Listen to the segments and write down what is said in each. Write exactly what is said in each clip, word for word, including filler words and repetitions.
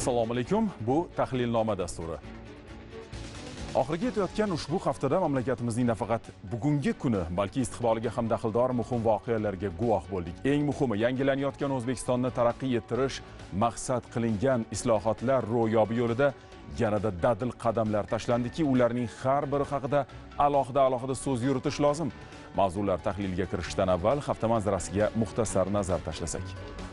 Assalomu alaykum. Bu tahlilnoma dasturi. Oxirgi yetayotgan ushbu haftada mamlakatimizning nafaqat bugungi kuni, balki istiqboliga ham daxldor muhim voqealarga guvoh bo'ldik. Eng muhimi, yangilanayotgan O'zbekistonni taraqqiy ettirish maqsad qilingan islohotlar ro'yobi yo'lida yanada dadil qadamlar tashlandiki, ularning har biri haqida alohida-alohida so'z yuritish lozim. Mavzular tahliliga kirishdan avval hafta manzarasiga muxtasar nazar tashlasak.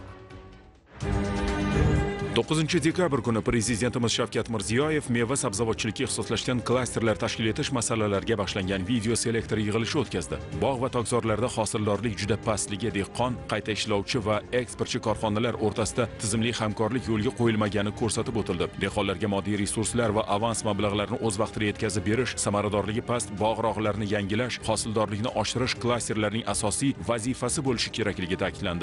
to'qqizinchi dekabr kuni Prezidentimiz Shavkat Mirziyoyev meva sabzavotchilikka ixtisoslashgan klasterlar tashkil etish masalalariga bag'ishlangan video selektor yig'ilishi o'tkazdi. Bog' va tokzorlarda hosildorlik juda pastligi, dehqon, qayta ishlovchi va eksportchi korxonalar o'rtasida tizimli hamkorlik yo'lga qo'yilmagani ko'rsatib o'tildi. Dehqonlarga moddiy resurslar va avans mablag'larini o'z vaqtida yetkazib berish, samaradorligi past bog'-rog'larni yangilash, hosildorlikni oshirish klasterlarning asosiy vazifasi bo'lishi kerakligi ta'kidlandi.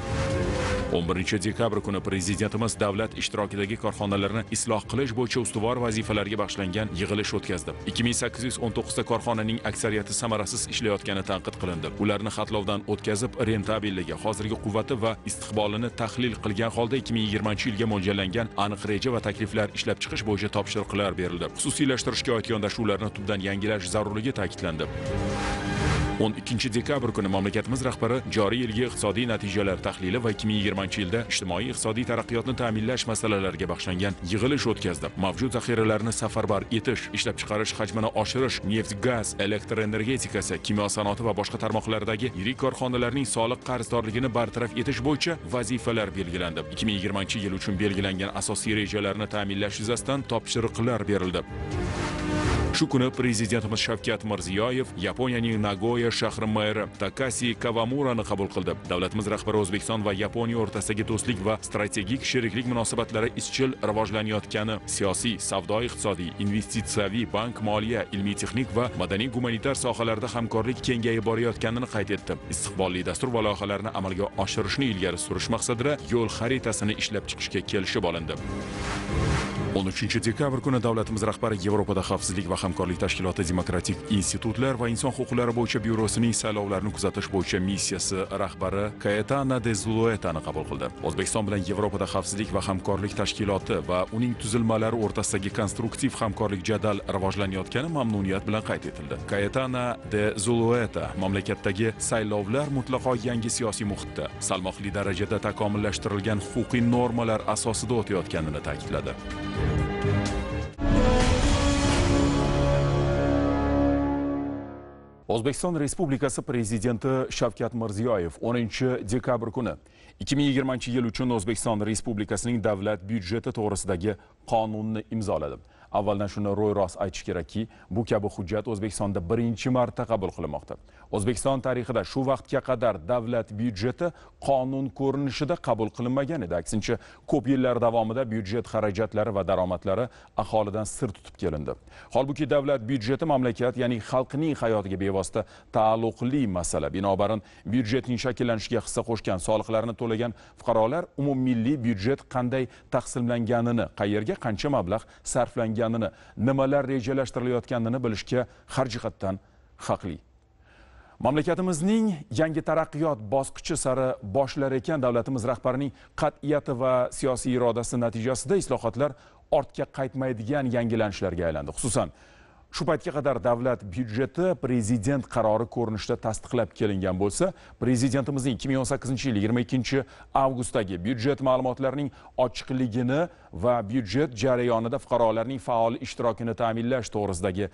o'n birinchi dekabr kuni Prezidentimiz davlat ishtirokidagi korxonalarni isloh qilish bo'yicha ustuvor vazifalarga bag'ishlangan yig'ilish o'tkazdi. ikki ming sakkiz yuz o'n to'qqiz ta korxonaning aksariyati samarasiz ishlayotgani tanqid qilindi. Ularni xatlovdan o'tkazib, rentabelligi, hozirgi quvvati va istiqbolini tahlil qilgan holda ikki ming yigirmanchi yilga mo'ljallangan aniq reja va takliflar ishlab chiqish bo'yicha topshiriqlar berildi. Xususiylashtirishga oid yondashuvlarni tubdan yangilash zarurligi ta'kidlandi. o'n ikkinchi dekabr kuni mamlakatimiz rahbari joriy yilgi iqtisodiy natijalar tahlili va ikki ming yigirmanchi yilda ijtimoiy iqtisodiy taraqqiyotni ta'minlash masalalariga bag'ishlangan yig'ilish o'tkazdi. Mavjud zaxiralarni safarbar etish, ishlab chiqarish hajmini oshirish, neft, gaz, elektr energetikasi, kimyo sanoati va boshqa tarmoqlardagi yirik korxonalarning soliq qarzdorligini bartaraf etish bo'yicha vazifalar belgilandi. ikki ming yigirmanchi yil uchun belgilangan asosiy rejalarni ta'minlash yuzasidan topshiriqlar berildi. Shu kuni Prezidentimiz Shavkat Mirziyoyev Yaponiyaning Nagoya shahri meri Takashi Kawamurani qabul qildi. Davlatimiz rahbari O'zbekiston va Yaponiya o'rtasidagi do'stlik va strategik sheriklik munosabatlari izchil rivojlanayotgani, siyosiy, savdo-iqtisodiy, investitsiyaviy, bank, moliya, ilmiy-texnik va madaniy-gumanitar sohalarda hamkorlik kengayib borayotganini qayd etdi. Istiqbolli dastur va loyihalarni amalga oshirishni ilgari surish maqsadida yo'l xaritasini ishlab chiqishga kelishib olindi. o'n uchinchi dekabr kuni davlatimiz rahbari Yevropada xavfsizlik va hamkorlik tashkiloti demokratik institutlar va inson huquqlari bo'yicha byurosining saylovlarni kuzatish bo'yicha missiyasi rahbari Cayetana de Zuluetani qabul qildi. O'zbekiston bilan Yevropada xavfsizlik va hamkorlik tashkiloti va uning tuzilmalari o'rtasidagi konstruktiv hamkorlik jadal rivojlanayotgani mamnuniyat bilan qayd etildi. Cayetana de Zulueta mamlakatdagi saylovlar mutlaqo yangi siyosiy muhitda, salmoqli darajada takomillashtirilgan huquqiy normalar asosida o'tayotganini ta'kidladi. O'zbekiston Respublikasi Prezidenti Shavkat Mirziyoyev o'ninchi dekabr kuni ikki ming yigirmanchi yil uchun O'zbekiston Respublikasining davlat byudjeti to'g'risidagi qonunni imzoladi. Avvaldan shuni ro'y-rost aytish kerakki, bu kabi hujjat O'zbekistonda birinchi marta qabul qilinmoqda. O'zbekiston tarixida shu vaqtga qadar davlat byudjeti qonun ko'rinishida qabul qilinmagan edi. Aksincha, ko'p yillar davomida byudjet xarajatlari va daromadlari aholidan sir tutib kelindi. Holbuki davlat byudjeti mamlakat, ya'ni xalqning hayotiga bevosita taalluqli masala. Binobarin, byudjetning shakllanishiga hissa qo'shgan, soliqlarni to'lagan fuqarolar umummilliy byudjet qanday taqsimlanganini, qayerga qancha mablag' sarflanganini, nimalar rejalashtirilayotganini bilishga har jihatdan haqli. Mamlakatimizning yangi taraqqiyot bosqichi sari boshlar ekan davlatimiz rahbarining qat'iyati va siyosiy irodasi natijasida islohotlar ortga qaytmaydigan yangilanishlarga aylandi. Xususan, shu paytga qadar davlat byudjeti prezident qarori ko'rinishida tasdiqlab kelingan bo'lsa, Prezidentimizning ikki ming o'n sakkizinchi yil yigirma ikkinchi avgustdagi byudjet ma'lumotlarining ochiqligini va byudjet jarayonida fuqarolarning faol ishtirokini ta'minlash to'g'risidagi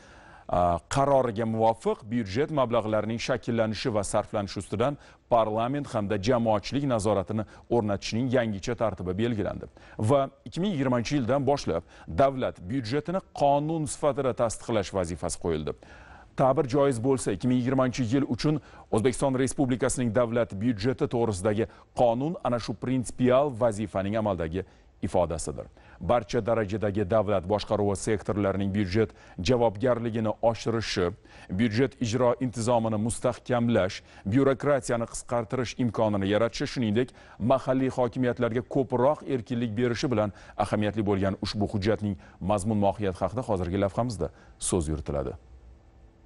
qaroriga muvofiq byudjet mablag'larining shakllanishi va sarflanishi ustidan parlament hamda jamoatchilik nazoratini o'rnatishning yangicha tartibi belgilandi. Va ikki ming yigirmanchi yildan boshlab davlat byudjetini qonun sifatida tasdiqlash vazifasi qo'yildi. Ta'bir joiz bo'lsa, ikki ming yigirmanchi yil uchun O'zbekiston Respublikasining davlat byudjeti to'g'risidagi qonun ana shu prinsipial vazifaning amaldagi ifodasidir. Barcha darajadagi davlat boshqaruvi sektorlarining byudjet javobgarligini oshirishi, byudjet ijro intizomini mustahkamlash, byurokratiyani qisqartirish imkonini yaratishi, shuningdek, mahalliy hokimiyatlarga ko'proq erkinlik berishi bilan ahamiyatli bo'lgan ushbu hujjatning mazmun mohiyati haqida hozirgi lavhamizda so'z yuritiladi.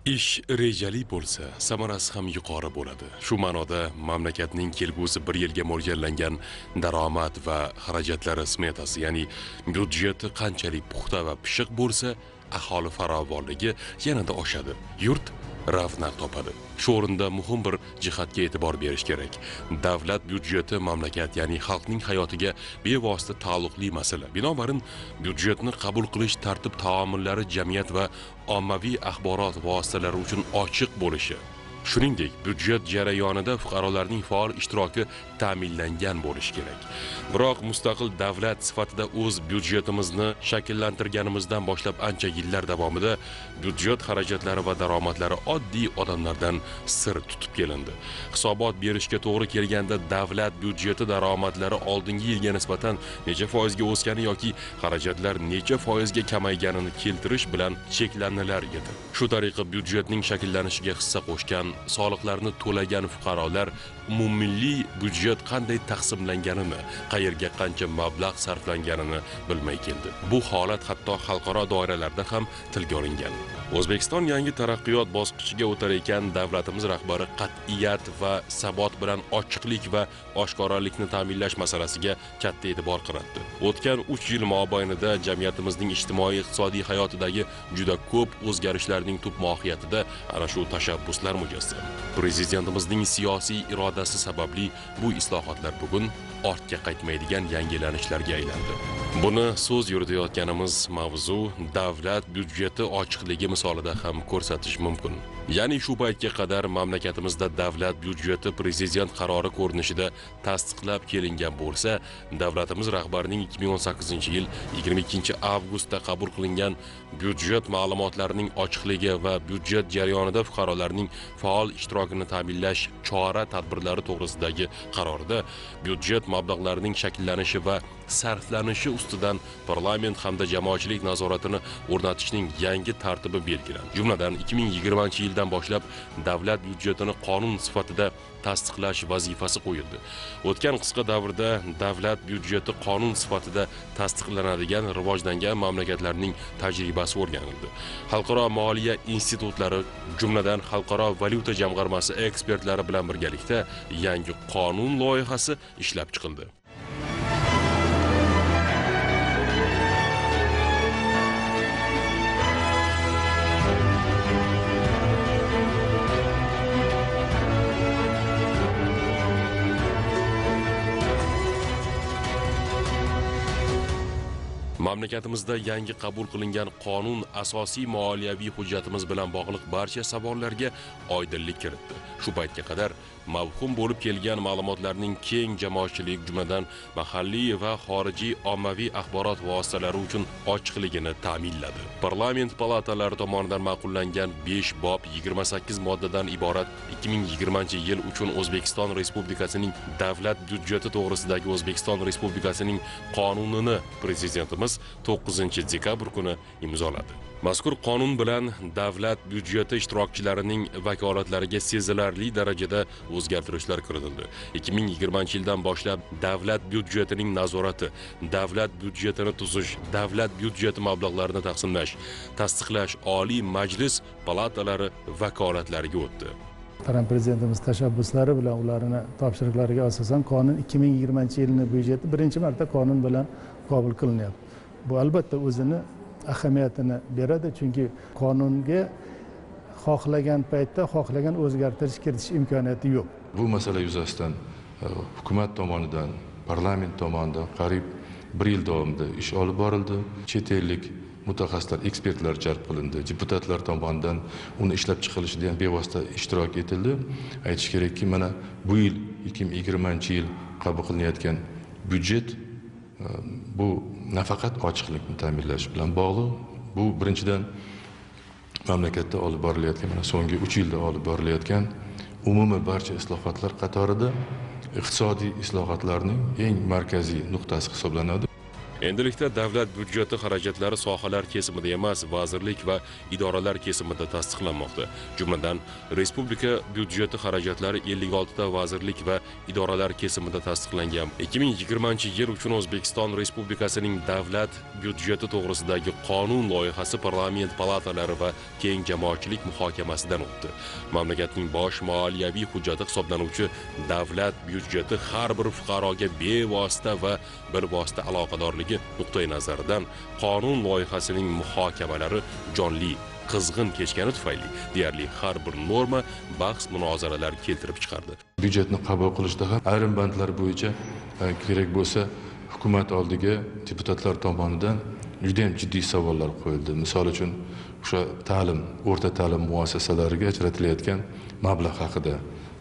Ish rejali bo'lsa, samarasi ham yuqori bo'ladi. Shu ma'noda mamlakatning kelgusi bir yilga mo'ljallangan daromad va xarajatlar smetasi, ya'ni byudjeti qanchalik puxta va pishiq bo'lsa, aholi farovonligi yanada oshadi. Yurt ravnaq topadi. Shu o'rinda muhim bir jihatga e'tibor berish kerak. Davlat byudjeti mamlakat, ya'ni xalqning hayotiga bevosita taalluqli masala. Binobarin, byudjetni qabul qilish tartib taommillari jamiyat va ommaviy axborot vositalari uchun ochiq bo'lishi, shuningdek, byudjet jarayonida fuqarolarning faol ishtiroki ta'minlangan bo'lishi kerak. Biroq mustaqil davlat sifatida o'z byudjetimizni shakllantirganimizdan boshlab ancha yillar davomida byudjet xarajatlari va daromadlari oddiy odamlardan sir tutib kelindi. Hisobot berishga to'g'ri kelganda davlat byudjeti daromadlari oldingi yilga nisbatan necha foizga o'sgani yoki xarajatlar necha foizga kamayganini keltirish bilan cheklanilar edi. Shu tariqa byudjetning shakllanishiga hissa qo'shgan, soliqlarni to'lagan fuqarolar umummilliy byudjet qanday taqsimlanganini, qayerga qancha mablag' sarflanganini bilmay keldi. Bu holat hatto xalqaro doiralarda ham tilga olingan. O'zbekiston yangi taraqqiyot bosqichiga o'tar ekan, davlatimiz rahbari qat'iyat va sabot bilan ochiqlik va oshkoralikni ta'minlash masalasiga katta e'tibor qaratdi. O'tgan uch yil mobaynida jamiyatimizning ijtimoiy-iqtisodiy hayotidagi juda ko'p o'zgarishlarning tub mohiyatida ana shu tashabbuslar mujassam. Prezidentimizning siyosiy irodasi sababli bu islohotlar bugun ortga qaytmaydigan yangilanishlarga aylandi. Buni so'z yuritayotganimiz mavzu davlat byudjeti ochiqligi misolida ham ko'rsatish mumkin. Ya'ni shu paytga qadar mamlakatimizda davlat byudjeti prezident qarori ko'rinishida tasdiqlab kelingan bo'lsa, davlatimiz rahbarining ikki ming o'n sakkizinchi yil yigirma ikkinchi avgustda qabul qilingan byudjet ma'lumotlarining ochiqligi va byudjet jarayonida fuqarolarning faol ishtirokini ta'minlash chora-tadbirlari to'g'risidagi qarorida byudjet mablag'larining shakllanishi va sarflanishi ustidan parlament hamda jamoatchilik nazoratini o'rnatishning yangi tartibi belgilandi. Jumladan ikki ming yigirmanchi yildan boshlab davlat byudjetini qonun sifatida tasdiqlash vazifasi qo'yildi. O'tgan qisqa davrda davlat byudjeti qonun sifatida tasdiqlanadigan rivojlangan mamlakatlarning tajribasi o'rganildi. Xalqaro moliya institutlari, jumladan Xalqaro valyuta jamg'armasi ekspertlari bilan birgalikda yangi qonun loyihasi ishlab chiqildi. Mamlakatimizda yangi qabul qilingan qonun asosiy moliyaviy hujjatimiz bilan bog'liq barcha savollarga oydinlik kiritdi. Shu paytga qadar mavhum bo'lib kelgan ma'lumotlarning keng jamoatchilik, jumladan mahalliy va xorijiy ommaviy axborot vositalari uchun ochiqligini ta'minladi. Parlament palatalari tomonidan ma'qullangan besh bob yigirma sakkiz moddadan iborat ikki ming yigirmanchi yil uchun O'zbekiston Respublikasining davlat byudjeti to'g'risidagi O'zbekiston Respublikasining qonunini prezidentimiz to'qqizinchi dekabr kuni imzoladi. Mazkur qonun bilan davlat byudjeti ishtirokchilarining vakolatlariga sezilarli darajada o'zgartirishlar kiritildi. ikki ming yigirmanchi yildan boshlab davlat byudjetining nazorati, davlat byudjetini tuzish, davlat byudjeti mablag'larini taqsimlash, tasdiqlash Oliy Majlis palatalari vakolatlariga o'tdi. Muhtaram Prezidentimiz tashabbuslari bilan ularning topshiriqlariga asosan qonun ikki ming yigirmanchi yilning byudjeti birinchi marta qonun bilan qabul qilinyapti. Bu albatta o'zini ahamiyatini beradi, chunki qonunga xohlagan paytda xohlagan o'zgartirish kiritish imkoniyati yo'q. Bu masala yuzasidan hukumat tomonidan, parlament tomonidan qariyb bir yil davomida ish olib borildi. Chet ellik mutaxassislar, ekspertlar jalb qilindi. Deputatlar tomonidan uni ishlab chiqilishida ham bevosita ishtirok etildi. Aytish kerakki, mana bu yil ikki ming yigirmanchi yil qabul qilinayotgan byudjet bu nafaqat ochiqlikni ta'minlash bilan bog'liq. Bu birinchidan mamlakatda olib borilayotgan, mana so'nggi uch yilda olib borilayotgan umumiy barcha islohotlar qatorida iqtisodiy islohotlarning eng markaziy nuqtasi hisoblanadi. Endilikda davlat byudjeti xarajatlari sohalar kesimida emas, vazirlik va idoralar kesimida tasdiqlanmoqda. Jumladan, respublika byudjeti xarajatlari ellik olti ta vazirlik va idoralar kesimida tasdiqlangan. ikki ming yigirmanchi yil uchun O'zbekiston Respublikasining davlat byudjeti to'g'risidagi qonun loyihasi parlament palatalari va keng jamoatchilik muhokamasidan o'tdi. Mamlakatning bosh moliyaviy hujjati hisoblanuvchi davlat byudjeti har bir fuqaroga bevosita va bilvosita aloqadorligi nuqtai nazaridan qonun loyihasining muhokamalari jonli, qizg'in kechgani tufayli deyarli har bir norma bahs munozaralar keltirib chiqardi. Byudjetni qabul qilishda ham ayrim bandlar bo'yicha kerak bo'lsa hukumat oldiga deputatlar tomonidan juda ham jiddiy savollar qo'yildi. Misol uchun o'sha ta'lim, o'rta ta'lim muassasalariga ajratilayotgan mablag' haqida.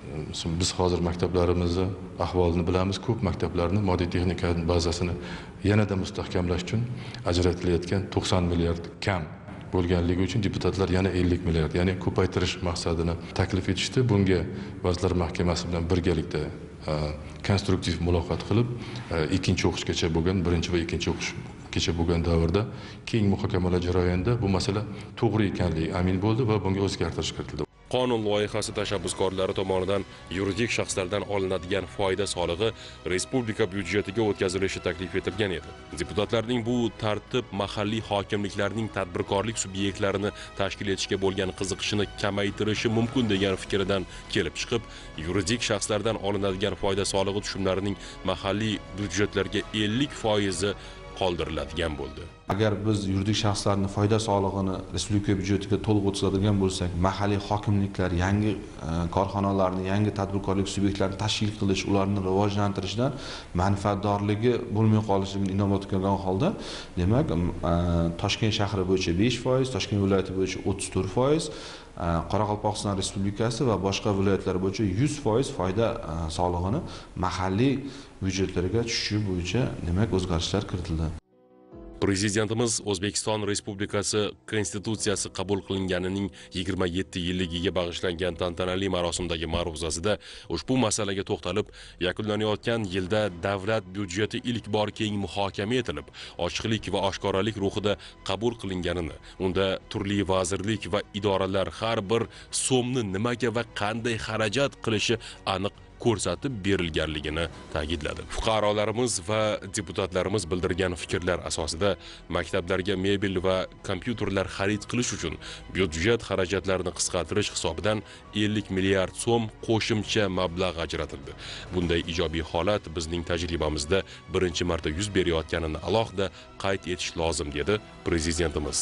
Biz hozir maktablarimizni ahvolini bilamiz. Ko'p maktablarni moddiy texnika bazasini yanada mustahkamlash uchun ajratilayotgan to'qson milliard kam bo'lganligi uchun deputatlar yana ellik milliard, ya'ni ko'paytirish maqsadini taklif etishdi. Bunga Vazirlar Mahkamasi bilan birgalikda konstruktiv muloqot qilib, ikkinchi o'qishgacha bo'lgan, birinchi va ikkinchi o'qishgacha bo'lgan davrda keng muhokamalar jarayonida bu masala to'g'ri ekanligi amin bo'ldi va bunga o'zgartirish kiritildi. Qonun loyihasi tashabbuskorlari tomonidan yuridik shaxslardan olinadigan foyda solig'i respublika byudjetiga o'tkazilishi taklif etilgan edi. Deputatlarning bu tartib mahalliy hokimliklarning tadbirkorlik subyektlarini tashkil etishga bo'lgan qiziqishini kamaytirishi mumkin degan fikridan kelib chiqib, yuridik shaxslardan olinadigan foyda solig'i tushumlarining mahalliy byudjetlarga ellik foizi qoldiriladigan bo'ldi. Agar biz yuridik shaxslarning foyda solig'ini respublika byudjetiga to'liq o'tkazadigan bo'lsak, mahalliy hokimliklar yangi korxonalarni, yangi tadbirkorlik subyektlarini tashkil qilish, ularni rivojlantirishdan manfaatdorligi bo'lmay qolishini inobatga olgan holda, demak, Toshkent shahri bo'yicha besh foiz, Toshkent viloyati bo'yicha o'ttiz to'rt foiz, Qoraqalpog'iston Respublikasi va boshqa viloyatlar bo'yicha yuz foiz foyda solig'ini mahalliy byudjetlarga tushishi bo'yicha demak o'zgarishlar kiritildi. Prezidentimiz O'zbekiston Respublikasi Konstitutsiyasi qabul qilinganining yigirma yetti yilligiga bag'ishlangan tantanali marosimdagi ma'ruzasida ushbu masalaga to'xtalib, yakunlanayotgan yilda davlat byudjeti ilk bor keng muhokama etilib, ochiqlik va oshkoralik ruhida qabul qilinganini, unda turli vazirlik va idoralar har bir so'mni nimaga va qanday xarajat qilishi aniq ko'rsatib berilganligini ta'kidladi. Fuqarolarimiz va deputatlarimiz bildirgan fikrlar asosida maktablarga mebel va kompyuterlar xarid qilish uchun byudjet xarajatlarini qisqartirish hisobidan ellik milliard so'm qo'shimcha mablag' ajratildi. Bunday ijobiy holat bizning tajribamizda birinchi marta yuz berayotganini alohida qayd etish lozim dedi Prezidentimiz.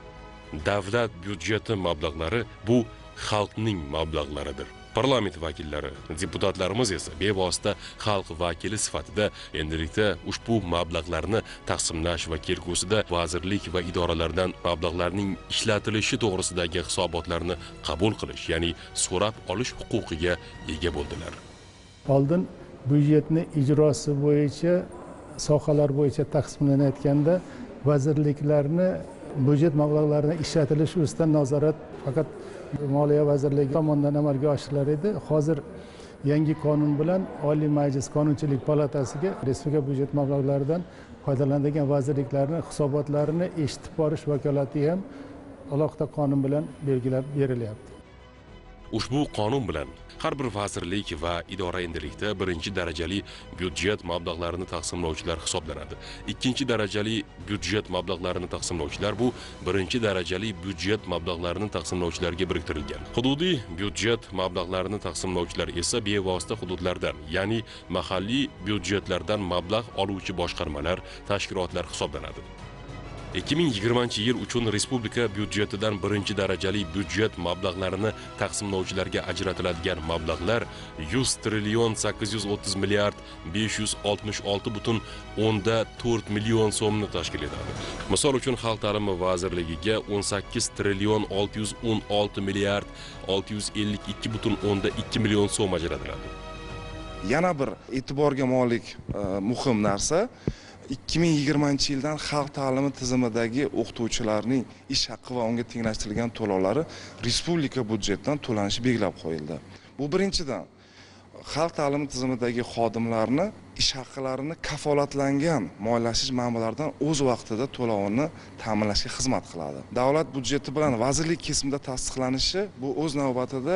Davlat byudjeti mablag'lari bu xalqning mablag'laridir. Parlament vakillari, deputatlarimiz esa bevosita xalq vakili sifatida endilikda ushbu mablag'larni taqsimlash va kelgusida vazirlik va idoralardan mablag'larning ishlatilishi to'g'risidagi hisobotlarni qabul qilish, ya'ni so'rab olish huquqiga ega bo'ldilar. Oldin byudjetni ijrosi bo'yicha, sohalar bo'yicha taqsimlanayotganda vazirliklarni byudjet mablag'larini ishlatilishi ustidan nazorat faqat Moliya vazirligi tomonidan amalga oshirilar edi. Hozir yangi qonun bilan Oliy Majlis Qonunchilik palatasiga respublika byudjet mablag'laridan foydalanadigan vazirliklarning hisobotlarini eshitib borish vakolati ham alohida qonun bilan belgilab berilyapti. Ushbu qonun bilan har bir vazirlik va idora endilikda birinchi darajali byudjet mablag'larini taqsimlovchilar hisoblanadi. Ikkinchi darajali byudjet mablag'larini taqsimlovchilar bu birinchi darajali byudjet mablag'larini taqsimlovchilarga biriktirilgan. Hududiy byudjet mablag'larini taqsimlovchilar esa bevosita hududlardan, ya'ni mahalliy byudjetlardan mablag' oluvchi boshqarmalar, tashkilotlar hisoblanadi. ikki ming yigirmanchi yil uchun respublika byudjetidan birinchi darajali byudjet mablag'larini taqsimlovchilarga ajratiladigan mablag'lar yuz trillion sakkiz yuz o'ttiz milliard besh yuz oltmish olti butun o'nda to'rt million so'mni tashkil etadi. Misol uchun Xalq ta'limi vazirligiga o'n sakkiz trillion olti yuz o'n olti milliard olti yuz ellik ikki butun o'nda ikki million so'm ajratiladi. Yana bir e'tiborga molik muhim narsa, ikki ming yigirmanchi yildan xalq ta'limi tizimidagi o'qituvchilarning ish haqqi va unga tenglashtirilgan to'lovlari respublika byudjetidan to'lanishi belgilab qo'yildi. Bu birinchidan xalq ta'limi tizimidagi xodimlarni ish haqqlarini kafolatlangan moliyalashtirish manbalaridan o'z vaqtida to'lovini ta'minlashga xizmat qiladi. Davlat budjeti bilan vazirlik kesimida tasdiqlanishi bu o'z navbatida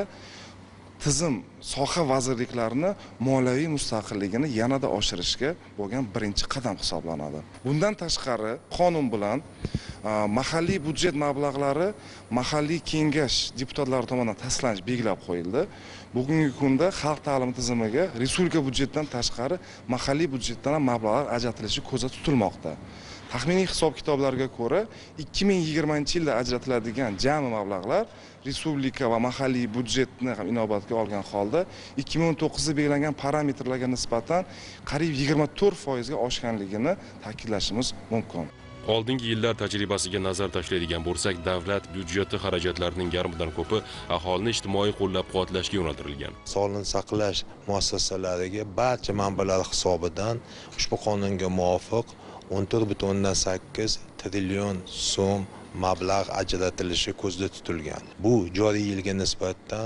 tizim soha vazirliklarini moliyaviy mustaqilligini yanada oshirishga bo'lgan birinchi qadam hisoblanadi. Bundan tashqari qonun bilan mahalliy budjet mablag'lari mahalliy kengash deputatlari tomonidan tasdiqlanish belgilab qo'yildi. Bugungi kunda xalq ta'limi tizimiga respublika budjetidan tashqari mahalliy budjetdan ham mablag'lar ajratilishi ko'zda tutilmoqda. Taxminiy hisob-kitoblarga ko'ra ikki ming yigirmanchi yilda ajratiladigan jami mablag'lar respublika va mahalliy budjetni ham inobatga olgan holda ikki ming o'n to'qqizda belgilangan parametrlarga nisbatan qariyb yigirma to'rt foizga oshganligini ta'kidlashimiz mumkin. Oldingi yillar tajribasiga nazar tashlaydigan bo'lsak, davlat byudjeti xarajatlarining yarmidan ko'pi aholini ijtimoiy qo'llab-quvvatlashga yo'naltirilgan. Sog'liqni saqlash muassasalariga barcha manbalar hisobidan ushbu qonunga muvofiq o'n to'rt butun o'ndan sakkiz trillion so'm mablag' ajratilishi ko'zda tutilgan. Bu joriy yilga nisbatan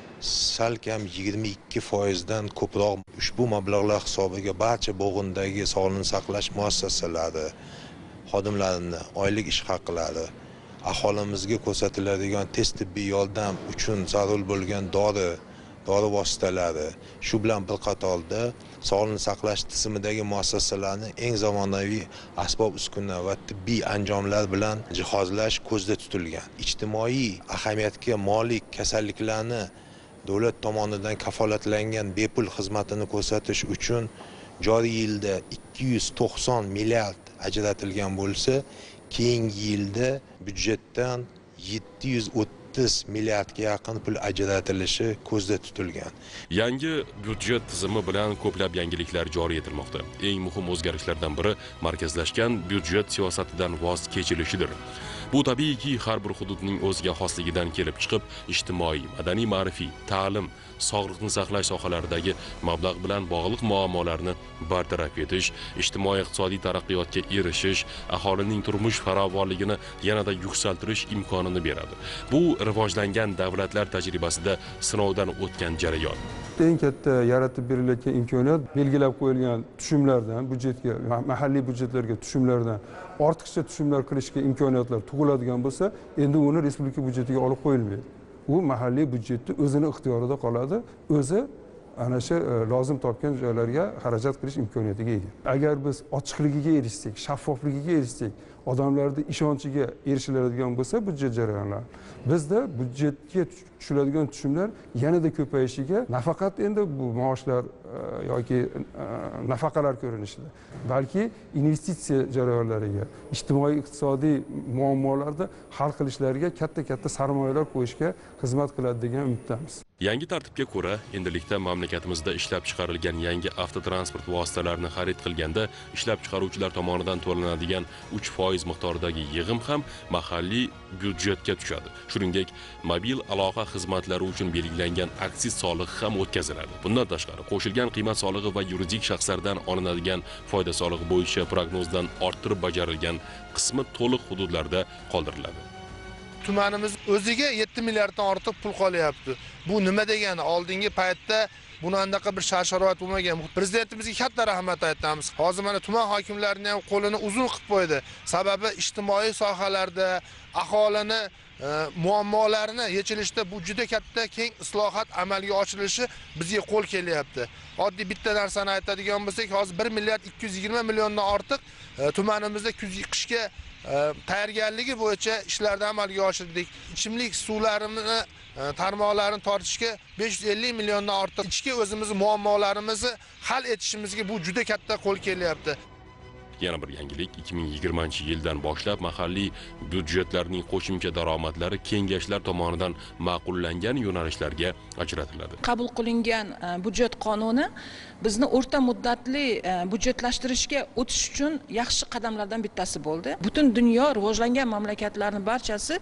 salkam yigirma ikki foizdan ko'proq. Ushbu mablag'lar hisobiga barcha bo'g'indagi sog'liqni saqlash muassasalari xodimlarining oylik ish haqlari, aholimizga ko'rsatiladigan tez tibbiy yordam uchun zarur bo'lgan dori, dori vositalari, shu bilan bir qatorda sog'liqni saqlash tizimidagi muassasalarni eng zamonaviy asbob-uskuna va tibbiy anjomlar bilan jihozlash ko'zda tutilgan. Ijtimoiy ahamiyatga molik kasalliklarni davlat tomonidan kafolatlangan bepul xizmatini ko'rsatish uchun joriy yilda ikki yuz to'qson milliard ajratilgan bo'lsa, keyingi yilda byudjetdan yetti yuz o'ttiz milliardga yaqin pul ajratilishi ko'zda tutilgan. Yangi byudjet tizimi bilan ko'plab yangiliklar joriy etilmoqda. Eng muhim o'zgarishlardan biri markazlashgan byudjet siyosatidan voz kechilishidir. Bu tabiiyki har bir hududning o'ziga xosligidan kelib chiqib, ijtimoiy, madaniy, ma'rifiy, ta'lim, sog'liqni saqlash sohalaridagi mablag' bilan bog'liq muammolarni bartaraf etish, ijtimoiy-iqtisodiy taraqqiyotga erishish, aholining turmush farovonligini yanada yuksaltirish imkonini beradi. Bu rivojlangan davlatlar tajribasida sinovdan o'tgan jarayon. Eng katta yaratib berilayotgan imkoniyat belgilab qo'yilgan tushumlardan, byudjetga, mahalliy byudjetlarga tushumlardan ortiqcha tushumlar qilishga imkoniyatlar tug'iladigan bo'lsa, endi uni respublika byudjetiga olib qo'yilmaydi. U mahalliy byudjetni o'zini ixtiyorida qoladi, o'zi ana shu lozim topgan joylarga xarajat qilish imkoniyatiga ega. Agar biz ochiqligiga erishsak, shaffofligiga erishsak, odamlarning ishonchiga erishiladigan bo'lsa byudjet jarayonlari, bizda byudjetga tushiladigan tushumlar yanada ko'payishiga nafaqat endi bu maoshlar yoki nafaqalar ko'rinishida, balki investitsiya jarayonlariga, ijtimoiy iqtisodiy muammolarni hal qilishlariga katta-katta sarmoyalar qo'yishga xizmat qiladi degan umiddamiz. Yangi tartibga ko'ra, endilikda mamlakatimizda ishlab chiqarilgan yangi avtotransport vositalarini xarid qilganda ishlab chiqaruvchilar tomonidan to'lanadigan uch foiz miqdoridagi yig'im ham mahalliy byudjetga tushadi. Shuningdek, mobil aloqa xizmatlari uchun belgilangan aksiz solig'i ham o'tkaziladi. Bundan tashqari, qo'shilgan qiymat solig'i va yuridik shaxslardan olinadigan foyda solig'i bo'yicha prognozdan orttirib bajarilgan qismi to'liq hududlarda qoldiriladi. Tumanimiz o'ziga yetti milliarddan ortiq pul qolyapti. Bu nima degani? Oldingi paytda bunandaqa bir shart-sharoit bo'lmagan. Prezidentimizga katta rahmat aytamiz. Hozir mana tuman hokimlarining ham qo'lini uzun qilib qo'ydi. Sababi ijtimoiy sohalarda aholini e, muammolarini yechilishda bu juda katta keng islohot amalga oshirilishi bizga qo'l kelyapti. Oddiy bitta narsani aytadigan bo'lsak, hozir bir milliard ikki yuz yigirma milliondan ortiq e, tumanimizda qishga tayyorgarligi bo'yicha ishlarni amalga oshirdik. Ichimlik suvlarini tarmoqlarini tortishga besh yuz ellik milliondan ortiq ichki o'zimizni muammolarimizni hal etishimizga bu juda katta qo'l kelyapti. Yana bir yangilik, ikki ming yigirmanchi yildan boshlab mahalliy byudjetlarning qo'shimcha daromadlari kengashlar tomonidan ma'qullangan yo'nalishlarga ajratiladi. Qabul qilingan byudjet qonuni bizni o'rta muddatli byudjetlashtirishga o'tish uchun yaxshi qadamlardan bittasi bo'ldi. Butun dunyo rivojlangan mamlakatlarning barchasi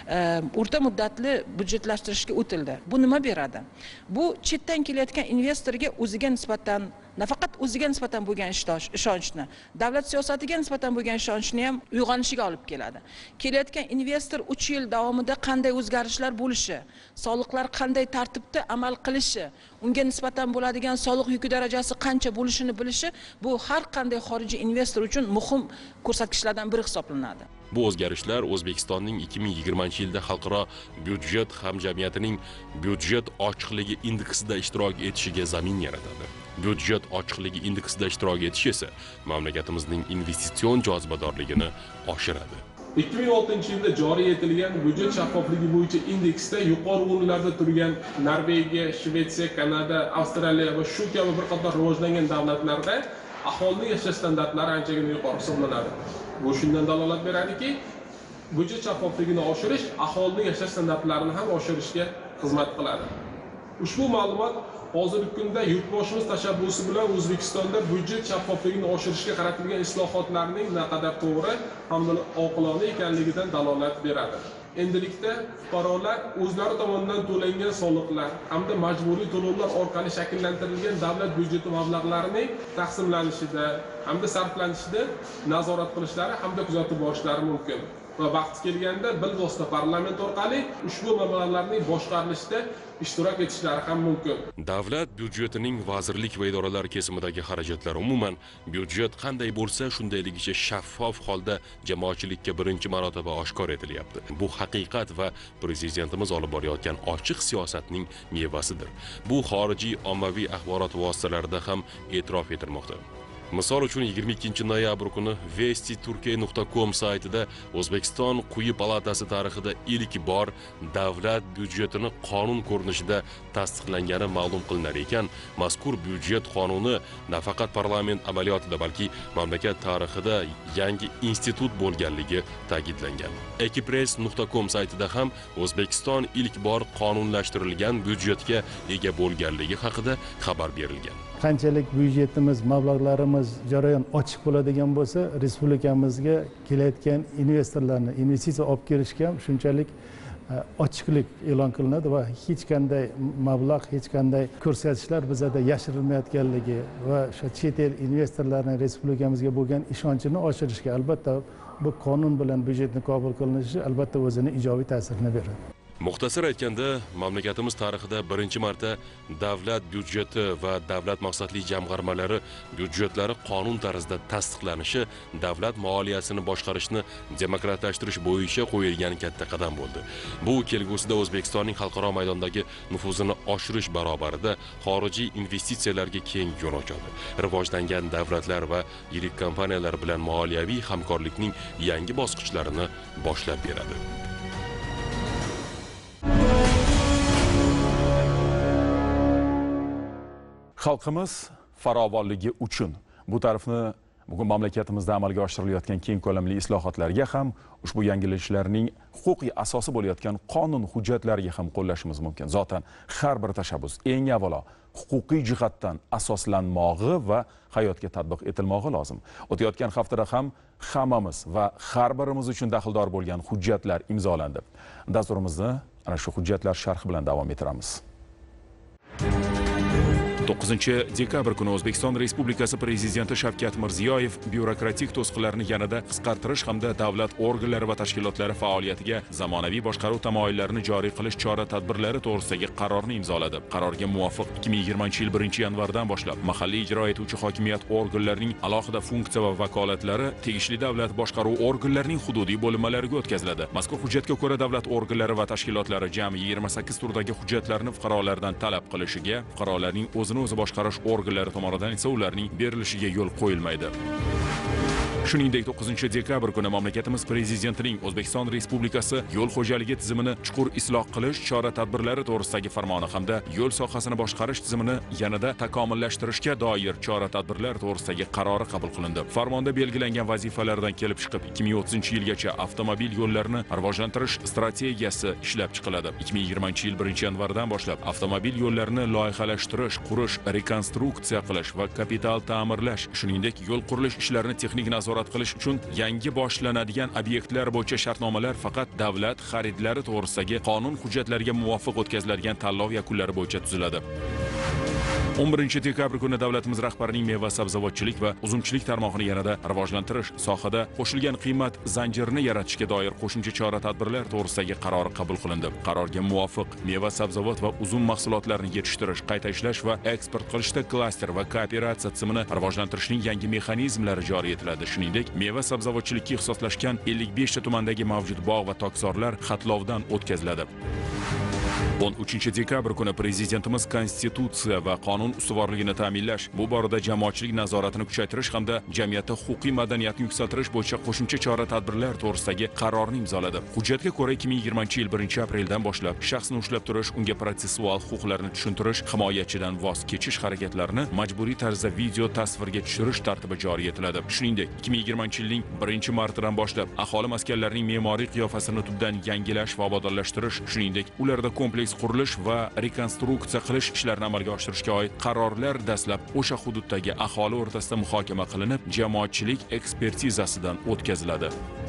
o'rta muddatli byudjetlashtirishga o'tildi. Bu nima beradi? Bu chetdan kelayotgan investorga o'ziga nisbatan nafaqat o'ziga nisbatan bo'lgan ishonchni, davlat davlat siyosatiga nisbatan bo'lgan ishonchni ham uyg'onishiga olib keladi. Kelayotgan investor uch yil davomida qanday o'zgarishlar bo'lishi, soliqlar qanday tartibda amal qilishi, unga nisbatan bo'ladigan soliq yuki darajasi qancha bo'lishini bilishi bu har qanday xorijiy investor uchun muhim ko'rsatkichlardan biri hisoblanadi. Bu o'zgarishlar O'zbekistonning ikki ming yigirmanchi yilda xalqaro byudjet hamjamiyatining byudjet ochiqligi indeksida ishtirok etishiga zamin yaratadi. Byudjet ochiqligi indeksida ishtirok etish esa mamlakatimizning investitsion jozibadorligini oshiradi. ikki ming oltinchi yilda joriy etilgan byudjet shaffofligi bo'yicha indeksda yuqori o'rinlarda turgan Norvegiya, Shvetsiya, Kanada, Avstraliya va shu kabi bir qator rivojlangan davlatlarda aholining yashash standartlari anchagina yuqori hisoblanadi. Bu shundan dalolat beradiki, byudjet shaffofligini oshirish aholining yashash standartlarini ham oshirishga xizmat qiladi. Ushbu ma'lumot hozirgi kunda yurtboshimiz tashabbusi bilan O'zbekistonda byudjet shaffofligini oshirishga qaratilgan islohotlarning naqadar to'g'ri hamda oqilona ekanligidan dalolat beradi. Endilikda fuqarolar o'zlari tomonidan to'langan soliqlar hamda majburiy to'lovlar orqali shakllantirilgan davlat byudjeti mablag'larining taqsimlanishida hamda sarflanishida nazorat qilishlari hamda kuzatib borishlari mumkin. Va vaqti kelganda bilvosita parlament orqali ushbu mablag'larning boshqarilishida ishtirok etishlari ham mumkin. Davlat byudjetining vazirlik va idoralar kesimidagi xarajatlar umuman byudjet qanday bo'lsa shundayligicha shaffof holda jamoatchilikka birinchi marotaba oshkor etilyapti. Bu haqiqat va prezidentimiz olib borayotgan ochiq siyosatning mevasidir. Bu xorijiy ommaviy axborot vositalarida ham e'tirof etilmoqda. Misol uchun yigirma ikkinchi noyabr kuni vesti turkiya nuqta com saytida O'zbekiston quyi palatasi tarixida ilk bor davlat byudjetini qonun ko'rinishida tasdiqlangani ma'lum qilinar ekan, mazkur byudjet qonuni nafaqat parlament amaliyotida, balki mamlakat tarixida yangi institut bo'lganligi ta'kidlangan. ekipress nuqta com saytida ham O'zbekiston ilk bor qonunlashtirilgan byudjetga ega bo'lganligi haqida xabar berilgan. Qanchalik byudjetimiz, mablag'larimiz jarayon ochiq bo'ladigan bo'lsa, respublikamizga kelayotgan investorlarni investitsiya olib kelishga ham shunchalik ochiqlik e'lon qilinadi va hech qanday mablag', hech qanday ko'rsatishlar bizada yashirilmayotganligi va o'sha chet el investorlarning respublikamizga bo'lgan ishonchini oshirishga albatta bu qonun bilan byudjetni qabul qilinishi albatta o'zini ijobiy ta'sirini beradi. Muxtasar aytganda, mamlakatimiz tarixida birinchi marta davlat byudjeti va davlat maqsadli jamg'armalari byudjetlari qonun tarzida tasdiqlanishi davlat moliyasini boshqarishni demokratlashtirish bo'yicha qo'yilgan katta qadam bo'ldi. Bu kelgusida O'zbekistonning xalqaro maydondagi nufuzini oshirish barobarida xorijiy investitsiyalarga keng yo'l ochadi. Rivojlangan davlatlar va yirik kompaniyalar bilan moliyaviy hamkorlikning yangi bosqichlarini boshlab beradi. Xalqimiz farovonligi uchun bu tarafni bugun mamlakatimizda amalga oshirilayotgan keng ko'lamli islohotlarga ham ushbu yangiliklarning huquqiy asosi bo'layotgan qonun hujjatlariga ham qo'llashimiz mumkin. Zotan har bir tashabbus eng avvalo huquqiy jihatdan asoslanmog'i va hayotga tatbiq etilmog'i lozim. O'tayotgan haftada ham hammamiz va har birimiz uchun daxldor bo'lgan hujjatlar imzolandi. Dasturimizni ana shu hujjatlar sharhi bilan davom ettiramiz. to'qqizinchi dekabr kuni O'zbekiston Respublikasi Prezidenti Shavkat Mirziyoyev byurokratik to'siqlarni yanada qisqartirish hamda davlat organlari va tashkilotlari faoliyatiga zamonaviy boshqaruv tamoyillarini joriy qilish chora-tadbirlari to'g'risidagi qarorni imzoladi. Qarorga muvofiq ikki ming yigirmanchi yil birinchi yanvardan boshlab mahalliy ijro etuvchi hokimiyat organlarining alohida funksiya va vakolatlari tegishli davlat boshqaruv organlarining hududiy bo'linmalariga o'tkaziladi. Mazkur hujjatga ko'ra davlat organlari va tashkilotlari jami yigirma sakkiz turdagi hujjatlarni fuqarolardan talab qilishiga, fuqarolarning o'zini o'zi boshqarish organlari tomonidan esa ularning berilishiga yo'l qo'yilmaydi. Shuningdek, to'qqizinchi dekabr kuni mamlakatimiz prezidentining O'zbekiston Respublikasi yo'l xo'jaligi tizimini chuqur isloh qilish chora-tadbirlari to'g'risidagi farmoni hamda yo'l sohasini boshqarish tizimini yanada takomillashtirishga doir chora-tadbirlar to'g'risidagi qarori qabul qilindi. Farmonda belgilangan vazifalardan kelib chiqib ikki ming o'ttizinchi yilgacha avtomobil yo'llarini rivojlantirish strategiyasi ishlab chiqiladi. ikki ming yigirmanchi yil birinchi yanvardan boshlab avtomobil yo'llarini loyihalashtirish, qurish, rekonstruksiya qilish va kapital ta'mirlash, shuningdek yo'l qurilish ishlarini texnik nazorat qilish uchun yangi boshlanadigan obyektlar bo'yicha shartnomalar faqat davlat xaridlari to'g'risidagi qonun hujjatlariga muvofiq o'tkaziladigan tanlov yakunlari bo'yicha tuziladi. o'n birinchi dekabr kuni davlatimiz rahbarining meva sabzavotchilik va uzumchilik tarmog'ini yanada rivojlantirish, sohada qo'shilgan qiymat zanjirini yaratishga doir qo'shimcha chora-tadbirlar to'g'risidagi qarori qabul qilindi. Qarorga muvofiq meva sabzavot va uzum mahsulotlarini yetishtirish, qayta ishlash va eksport qilishda klaster va kooperatsiya tizimini rivojlantirishning yangi mexanizmlari joriy etiladi. Shuningdek, meva sabzavotchilikka ixtisoslashgan ellik besh ta tumandagi mavjud bog' va tokzorlar xatlovdan o'tkaziladi. o'n uchinchi dekabr kuni prezidentimiz konstitutsiya va qonun ustuvorligini ta'minlash, bu borada jamoatchilik nazoratini kuchaytirish hamda jamiyatda huquqiy madaniyatni yuksaltirish bo'yicha qo'shimcha chora-tadbirlar to'g'risidagi qarorni imzoladi. Hujjatga ko'ra ikki ming yigirmanchi yil birinchi apreldan boshlab shaxsni ushlab turish, unga protsessual huquqlarni tushuntirish, himoyachidan voz kechish harakatlarini majburiy tarzda video tasvirga tushirish tartibi joriy etiladi. Shuningdek, ikki ming yigirmanchi yilning birinchi martidan boshlab aholi maskanlarining me'moriy qiyofasini tubdan yangilash va obodonlashtirish, shuningdek, ularda kompleks qurilish va rekonstruksiya qilish ishlarini amalga oshirishga oid qarorlar dastlab o'sha hududdagi aholi o'rtasida muhokama qilinib, jamoatchilik ekspertizasidan o'tkaziladi.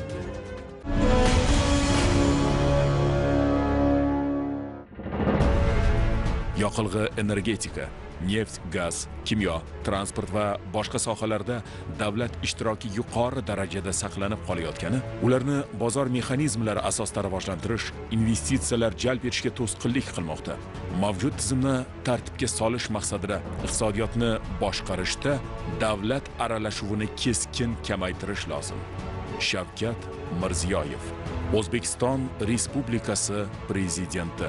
Yoqilg'i, energetika, neft, gaz, kimyo, transport va boshqa sohalarda davlat ishtiroki yuqori darajada saqlanib qolayotgani, ularni bozor mexanizmlari asosida rivojlantirish, investitsiyalar jalb etishga to'sqinlik qilmoqda. Mavjud tizimni tartibga solish maqsadida iqtisodiyotni boshqarishda davlat aralashuvini keskin kamaytirish lozim. Shavkat Mirziyoyev, O'zbekiston Respublikasi Prezidenti.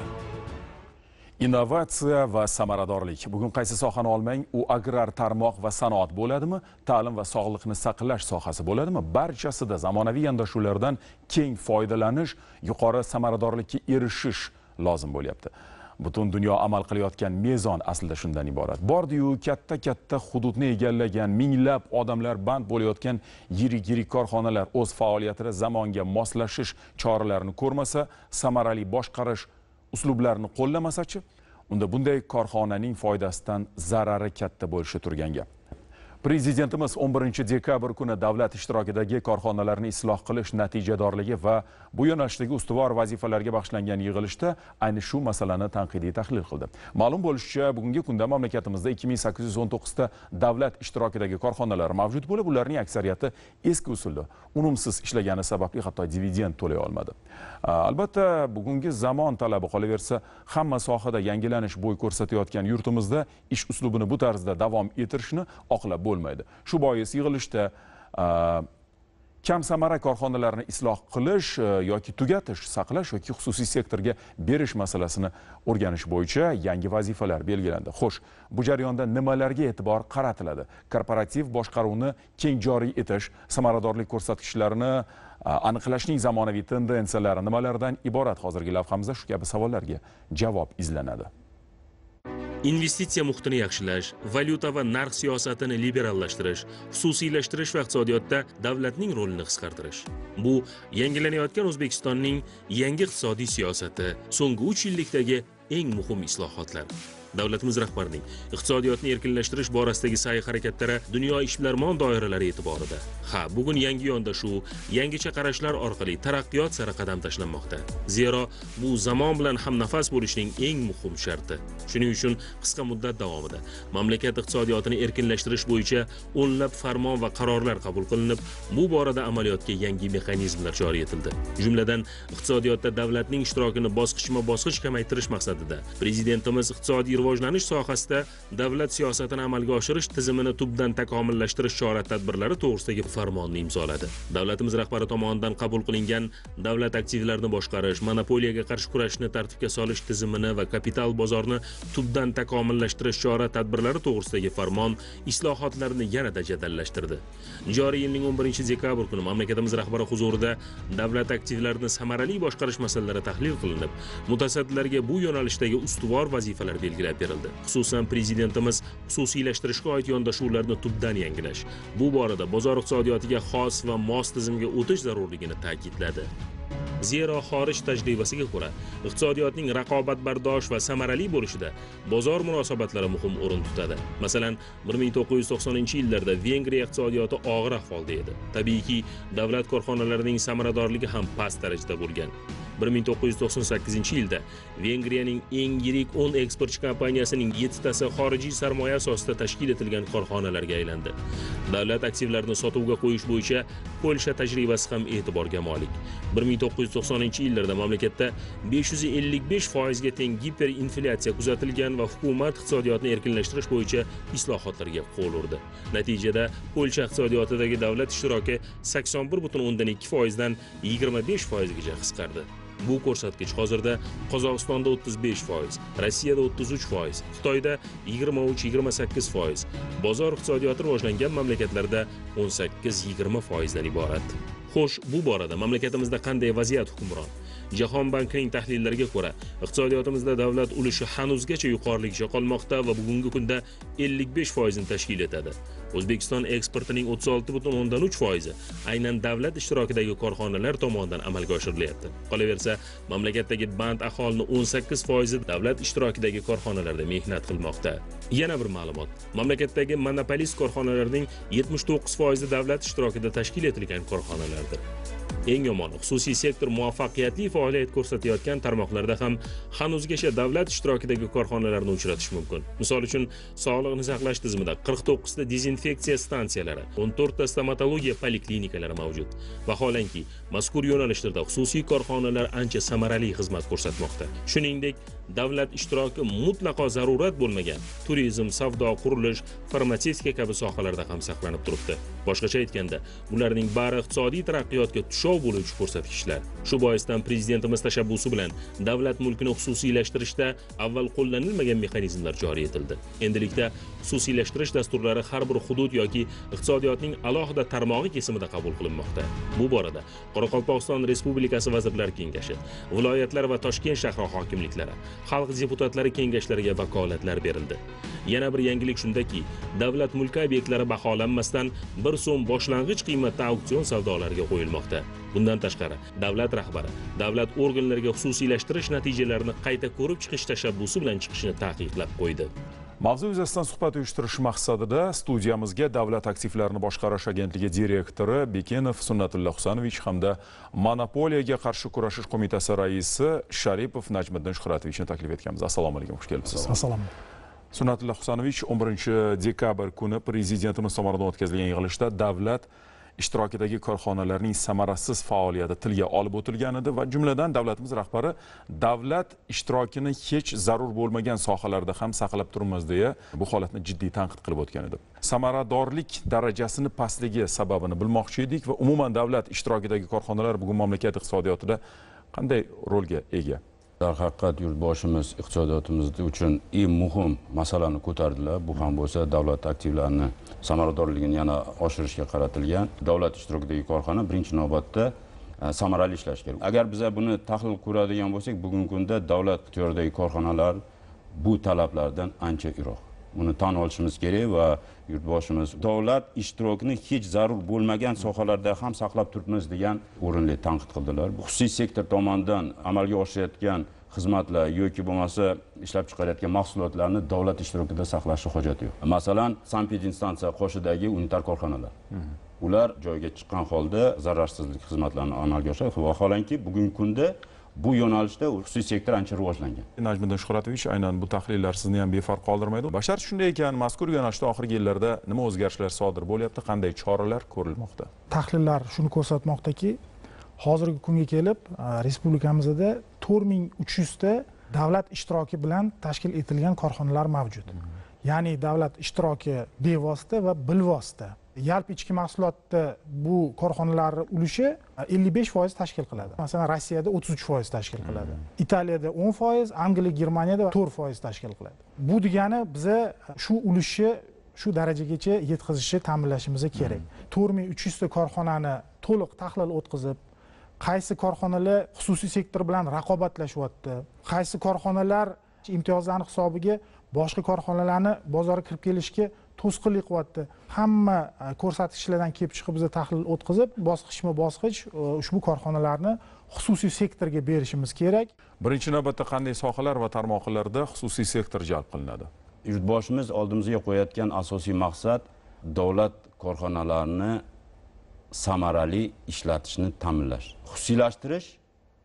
Innovatsiya va samaradorlik. Bugun qaysi sohani olmang, u agrar tarmoq va sanoat bo'ladimi, ta'lim va sog'liqni saqlash sohasi bo'ladimi, barchasida zamonaviy yondashuvlardan keng foydalanish, yuqori samaradorlikka erishish lozim bo'lyapti. Butun dunyo amal qilayotgan mezon aslida shundan iborat. Bordi-yu katta-katta hududni egallagan, minglab odamlar band bo'layotgan yirik-yirik korxonalar o'z faoliyatida zamonga moslashish choralarini ko'rmasa, samarali boshqarish uslublarni qo'llamasa-chi, unda bunday korxonaning foydasidan zarari katta bo'lishi turgan gap. Prezidentimiz o'n birinchi dekabr kuni davlat ishtirokidagi korxonalarni isloh qilish natijadorligi va bu yo'nalishdagi ustuvor vazifalarga bag'ishlangan yig'ilishda ayni shu masalani tanqidiy tahlil qildi. Ma'lum bo'lishicha, bugungi kunda mamlakatimizda ikki ming sakkiz yuz o'n to'qqiz ta davlat ishtirokidagi korxonalar mavjud bo'lib, ularning aksariyati eski usulda, unumsiz ishlagani sababli hatto dividend to'lay olmadi. Albatta, bugungi zamon talabi qolaversa, hamma sohada yangilanish bo'y ko'rsatayotgan yurtimizda ish uslubini bu tarzda davom ettirishni oqlab bo'lmaydi. Shu bois yig'ilishda kam samara korxonalarni isloh qilish yoki tugatish, saqlash yoki xususiy sektorga berish masalasini o'rganish bo'yicha yangi vazifalar belgilandi. Xo'sh, bu jarayonda nimalarga e'tibor qaratiladi? Korporativ boshqaruvni keng joriy etish, samaradorlik ko'rsatkichlarini aniqlashning zamonaviy tendensiyalari nimalardan iborat? Hozirgi lavhamizda shu kabi savollarga javob izlanadi. Investitsiya muhitini yaxshilash, valyuta va narx siyosatini liberallashtirish, xususiylashtirish va iqtisodiyotda davlatning rolini qisqartirish. Bu yangilanayotgan O'zbekistonning yangi iqtisodiy siyosati, so'nggi uch yillikdagi eng muhim islohotlar. Davlatimiz rahbarining iqtisodiyotni erkinlashtirish borasidagi sa'y-harakatlari dunyo ishbilarmon doiralari e'tiborida. Ha, bugun yangi yondashuv, yangicha qarashlar orqali taraqqiyot sari qadam tashlanmoqda. Zero bu zamon bilan hamnafas bo'lishning eng muhim sharti. Shuning uchun qisqa muddat davomida mamlakat iqtisodiyotini erkinlashtirish bo'yicha o'nlab farmon va qarorlar qabul qilinib, bu borada amaliyotga yangi mexanizmlar joriy etildi. Jumladan, iqtisodiyotda davlatning ishtirokini bosqichma-bosqich kamaytirish maqsadida prezidentimiz iqtisodiy rivojlanish sohasida davlat siyosatini amalga oshirish tizimini tubdan takomillashtirish chora-tadbirlari to'g'risidagi farmonni imzoladi. Davlatimiz rahbari tomonidan qabul qilingan davlat aktivlarini boshqarish, monopoliyaga qarshi kurashni tartibga solish tizimini va kapital bozorni tubdan takomillashtirish chora-tadbirlari to'g'risidagi farmon islohotlarni yanada jadallashtirdi. Joriy yilning o'n birinchi dekabr kuni mamlakatimiz rahbari huzurida davlat aktivlarini samarali boshqarish masalalari tahlil qilinib, mutasaddilarga bu yo'nalishdagi ustuvor vazifalar belgilandi. berildi. Xususan prezidentimiz xususiylashtirishga oid yondashuvlarni tubdan yangilash, bu borada bozor iqtisodiyotiga xos va mos tizimga o'tish zarurligini ta'kidladi. Zero xorij tajribasiga ko'ra, iqtisodiyotning raqobatbardosh va samarali bo'lishida bozor munosabatlari muhim o'rin tutadi. Masalan, bir ming to'qqiz yuz to'qsoninchi yillarda Vengriya iqtisodiyoti og'ir ahvolda edi. Tabiiyki, davlat korxonalarining samaradorligi ham past darajada bo'lgan. bir ming to'qqiz yuz to'qson sakkizinchi yilda Vengriyaning eng yirik o'n eksportchi kompaniyasining yettitasi xorijiy sarmoya asosida tashkil etilgan korxonalarga aylandi. Davlat aktivlarini sotuvga qo'yish bo'yicha Polsha tajribasi ham e'tiborga molik. bir ming to'qqiz yuz to'qsoninchi yillarda mamlakatda besh yuz ellik besh foizga teng giperinflyatsiya kuzatilgan va hukumat iqtisodiyotni erkinlashtirish bo'yicha islohotlarga qo'l urdi. Natijada Polsha iqtisodiyotidagi davlat ishtiroki sakson bir butun o'ndan ikki foizdan yigirma besh foizgacha qisqardi. Bu ko'rsatkich hozirda Qozog'istonda o'ttiz besh foiz, Rossiyada o'ttiz uch foiz, Xitoyda yigirma uch yigirma sakkiz foiz, bozor iqtisodiyoti rivojlangan mamlakatlarda o'n sakkiz yigirma foizdan iborat. Xo'sh, bu borada mamlakatimizda qanday vaziyat hukmron? Jahon bankining tahlillariga ko'ra, iqtisodiyotimizda davlat ulushi hanuzgacha yuqoriligicha qolmoqda va bugungi kunda ellik besh foizni tashkil etadi. O'zbekiston eksportining o'ttiz olti butun o'ndan uch foizi aynan davlat ishtirokidagi korxonalar tomonidan amalga oshirilyapti. Qolaversa, mamlakatdagi band aholini o'n sakkiz foizi davlat ishtirokidagi korxonalarda mehnat qilmoqda. Yana bir ma'lumot, mamlakatdagi monopolist korxonalarning yetmish to'qqiz foizi davlat ishtirokida tashkil etilgan korxonalardir. Eng yomoni, xususiy sektor muvaffaqiyatli faoliyat ko'rsatayotgan tarmoqlarda ham hanuzgacha davlat ishtirokidagi korxonalarni uchratish mumkin. Misol uchun, sog'liqni saqlash tizimida qirq to'qqizta dezinfeksiya stansiyalari, o'n to'rtta stomatologiya poliklinikalari mavjud. Vaholanki, mazkur yo'nalishlarda xususiy korxonalar ancha samarali xizmat ko'rsatmoqda. Shuningdek, davlat ishtiroki mutlaqo zarurat bo'lmagan turizm, savdo, qurilish, farmatsevtika kabi sohalarda ham saqlanib turibdi. Boshqacha aytganda, bularning bari iqtisodiy taraqqiyotga tushov bo'luvchi ko'rsatkichlar. Shu boisdan prezidentimiz tashabbusi bilan davlat mulkini xususiylashtirishda avval qo'llanilmagan mexanizmlar joriy etildi. Endilikda xususiylashtirish dasturlari har bir hudud yoki iqtisodiyotning alohida tarmog'i kesimida qabul qilinmoqda. Bu borada Qoraqalpog'iston Respublikasi Vazirlar Kengashi, viloyatlar va Toshkent shahri hokimliklari, xalq deputatlari kengashlariga vakolatlar berildi. Yana bir yangilik shundaki, davlat mulki obyektlari baholanmasdan bir so'm boshlang'ich qiymatda auksion savdolariga qo'yilmoqda. Bundan tashqari, davlat rahbari davlat organlariga xususiylashtirish natijalarini qayta ko'rib chiqish tashabbusi bilan chiqishni taqiqlab qo'ydi. Mavzu yuzasidan suhbat uyushtirish maqsadida studiyamizga Davlat aktivlarini boshqarish agentligi direktori Bekenov Sunnatulla Husanovich hamda Monopoliyaga qarshi kurashish qo'mitasi raisi Sharipov Najmiddin Shuhratovich taklif etganmiz. Assalomu alaykum, xush kelibsiz. Assalomu. Sunnatulla Husanovich o'n birinchi dekabr kuni prezidentimiz tomonidan o'tkazilgan yig'ilishda davlat ishtirokidagi korxonalarning samarasiz faoliyati tilga olib o'tilgan edi va jumladan davlatimiz rahbari davlat ishtirokini hech zarur bo'lmagan sohalarda ham saqlab turamiz deya bu holatni jiddiy tanqid qilib o'tgan edi. Samaradorlik darajasini pastligi sababini bilmoqchi edik va umuman davlat ishtirokidagi korxonalar bugun mamlakat iqtisodiyotida qanday rolga ega? Darhaqiqat yurtboshimiz iqtisodiyotimiz uchun eng muhim masalani ko'tardilar. Bu ham bo'lsa davlat aktivlarini samaradorligini yana oshirishga qaratilgan. Davlat ishtirokidagi korxona birinchi navbatda samarali ishlash kerak. Agar biz buni tahlil ko'radigan bo'lsak, bugungi kunda davlat ixtiyoridagi korxonalar bu talablardan ancha yiroq. Buni tan olishimiz kerak va yurtboshimiz davlat ishtirokini hech zarur bo'lmagan sohalarda ham saqlab turibmiz degan o'rinli tanqid qildilar. Bu xususiy sektor tomonidan amalga oshirayotgan xizmatlar yoki bo'lmasa ishlab chiqarayotgan mahsulotlarni davlat ishtirokida saqlashi hojati yo'q. Masalan, sanepidinstansiya qoshidagi unitar korxonalar. Ular joyiga chiqqan holda zararsizlik xizmatlarini amalga oshiradi. Vaholanki bugungi kunda bu yo'nalishda xususiy sektor ancha rivojlangan. Najmiddin Shuhratovich, aynan bu tahlillar sizni ham befarq qoldirmaydi. Bashar shunday ekan, mazkur yo'nalishda oxirgi yillarda nima o'zgarishlar sodir bo'lyapti, qanday choralar ko'rilmoqda? Tahlillar shuni ko'rsatmoqdaki, hozirgi kunga kelib respublikamizda to'rt ming uch yuz ta davlat ishtiroki bilan tashkil etilgan korxonalar mavjud. Ya'ni davlat ishtiroki bevosita va bilvosita. Yalpi ichki mahsulotda bu korxonalar ulushi ellik besh foiz tashkil qiladi. Masalan, Rossiyada o'ttiz uch foiz tashkil qiladi. Italiyada o'n foiz, Angliya, Germaniyada to'rt foiz tashkil qiladi. Bu degani biza shu ulushni shu darajagacha yetkazishni ta'minlashimiz kerak. to'rt ming uch yuz ta korxonani to'liq tahlil o'tkazib, qaysi korxonalar xususiy sektor bilan raqobatlashyapti, qaysi korxonalar imtiyozlarning hisobiga boshqa korxonalarni bozorga kirib kelishga to'sqinlik qilyapti. Hamma ko'rsatkichlardan kelib chiqib biz tahlil o'tkazib, bosqichma-bosqich ushbu korxonalarni xususiy sektorga berishimiz kerak. Birinchi navbatda qanday sohalar va tarmoqlarda xususiy sektor jalb qilinadi? Yurtboshimiz oldimizga qo'yayotgan asosiy maqsad davlat korxonalarini samarali ishlatishni ta'minlash. Xususiylashtirish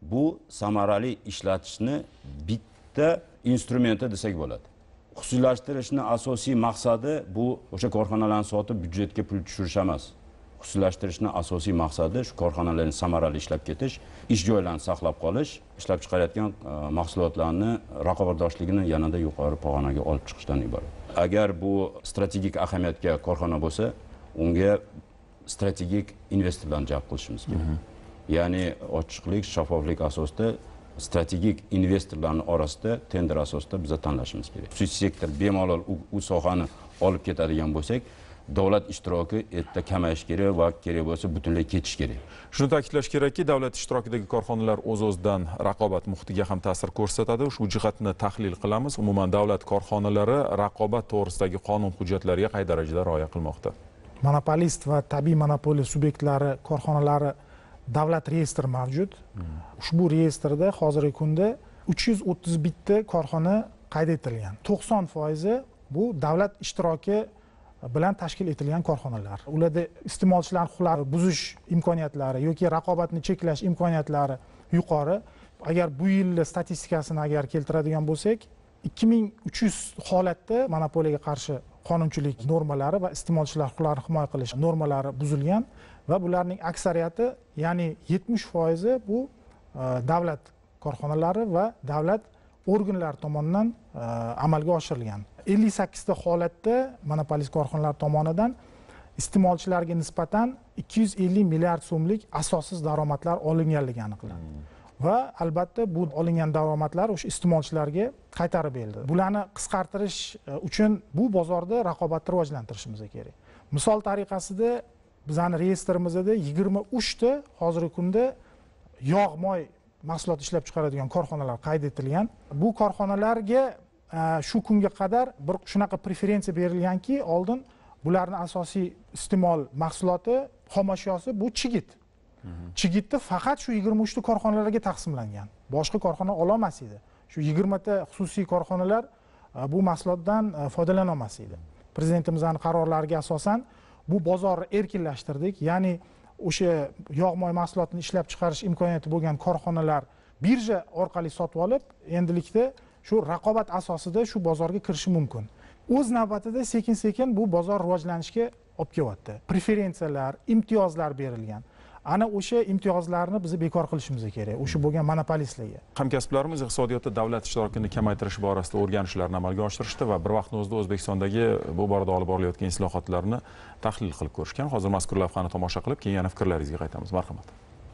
bu samarali ishlatishni bitta instrumenti desak bo'ladi. Xususiylashtirishni asosiy maqsadi bu o'sha korxonalarni sotib byudjetga pul tushirish emas. Xususiylashtirishni asosiy maqsadi shu korxonalarni samarali ishlab ketish, ish joylarini saqlab qolish, ishlab chiqarayotgan mahsulotlarni raqobatbardoshligini yanada yuqori pog'onaga olib chiqishdan iborat. Agar bu strategik ahamiyatga korxona bo'lsa, unga strategik investorlarni jalb qilishimiz kerak. Ya'ni ochiqlik, shaffoflik asosida strategik investorlarning orasida tender asosida biz tanlashimiz kerak. Xususiy sektor bemalol u sohani olib ketadigan bo'lsak, davlat ishtiroki erta kamayish kerak va kerak bo'lsa butunlay ketish kerak. Shuni ta'kidlash kerakki, davlat ishtirokidagi korxonalar o'z-o'zidan raqobat muhitiga ham ta'sir ko'rsatadi. Ushbu jihatni tahlil qilamiz. Umuman davlat korxonalari raqobat to'g'risidagi qonun hujjatlariga qay darajada rioya qilmoqda? Monopolist va tabiiy monopoliya subyektlari korxonalari davlat reyestri mavjud. Ushbu reyestrda hozirgi kunda uch yuz o'ttiz bitta korxona qayd etilgan. to'qson foizi bu davlat ishtiroki bilan tashkil etilgan korxonalar. Ularda iste'molchilar huquqlarini buzish imkoniyatlari yoki raqobatni cheklash imkoniyatlari yuqori. Agar bu yilning statistikasini agar keltiradigan bo'lsak, ikki ming uch yuz holatda monopoliyaga qarshi qonunchilik normalari va iste'molchilar huquqlarini himoya qilish normalari buzilgan va bularning aksariyati, ya'ni yetmish foizi bu davlat korxonalari va davlat organlari tomonidan amalga oshirilgan. ellik sakkizta holatda monopolist korxonalar tomonidan iste'molchilarga nisbatan ikki yuz ellik milliard so'mlik asossiz daromadlar olinganligi aniqlandi. Va albatta bu olingan daromadlar o'sha iste'molchilarga qaytarib berildi. Bularni qisqartirish uchun bu bozorda raqobatni rivojlantirishimiz kerak. Misol tariqasida bizning reyestrimizda yigirma uch ta hozirgi kunda yog' moy mahsulot ishlab chiqaradigan korxonalar qayd etilgan. Bu korxonalarga shu kunga qadar bir shunaqa preferensiya berilganki, oldin bularning asosiy iste'mol mahsuloti xomashyosi bu chigit. Chigitni faqat shu yigirma uch ta korxonalarga taqsimlangan. Boshqa korxona ola olmas edi. Shu yigirma ta xususiy korxonalar bu mahsulotdan foydalana olmas edi. Prezidentimizning qarorlariga asosan bu bozorni erkinlashtirdik. Ya'ni o'sha yog' moy mahsulotini ishlab chiqarish imkoniyati bo'lgan korxonalar birja orqali sotib olib, endilikda shu raqobat asosida shu bozorga kirishi mumkin. O'z navbatida sekin-sekin bu bozor rivojlanishga olib kelyapti. Preferensiyalar, imtiyozlar berilgan. Ana o'sha imtiyozlarni biz bekor qilishimiz kerak. O'sha bo'lgan monopolistlarga. Hamkasblarimiz iqtisodiyotda davlat ishtirokini kamaytirish borasida o'rganishlarni amalga oshirishdi va bir vaqtning o'zida O'zbekistondagi bu borada olib borilayotgan islohotlarni tahlil qilib ko'rishgan. Hozir mazkur lavhani tomosha qilib, keyin yana fikrlaringizga qaytamiz. Marhamat.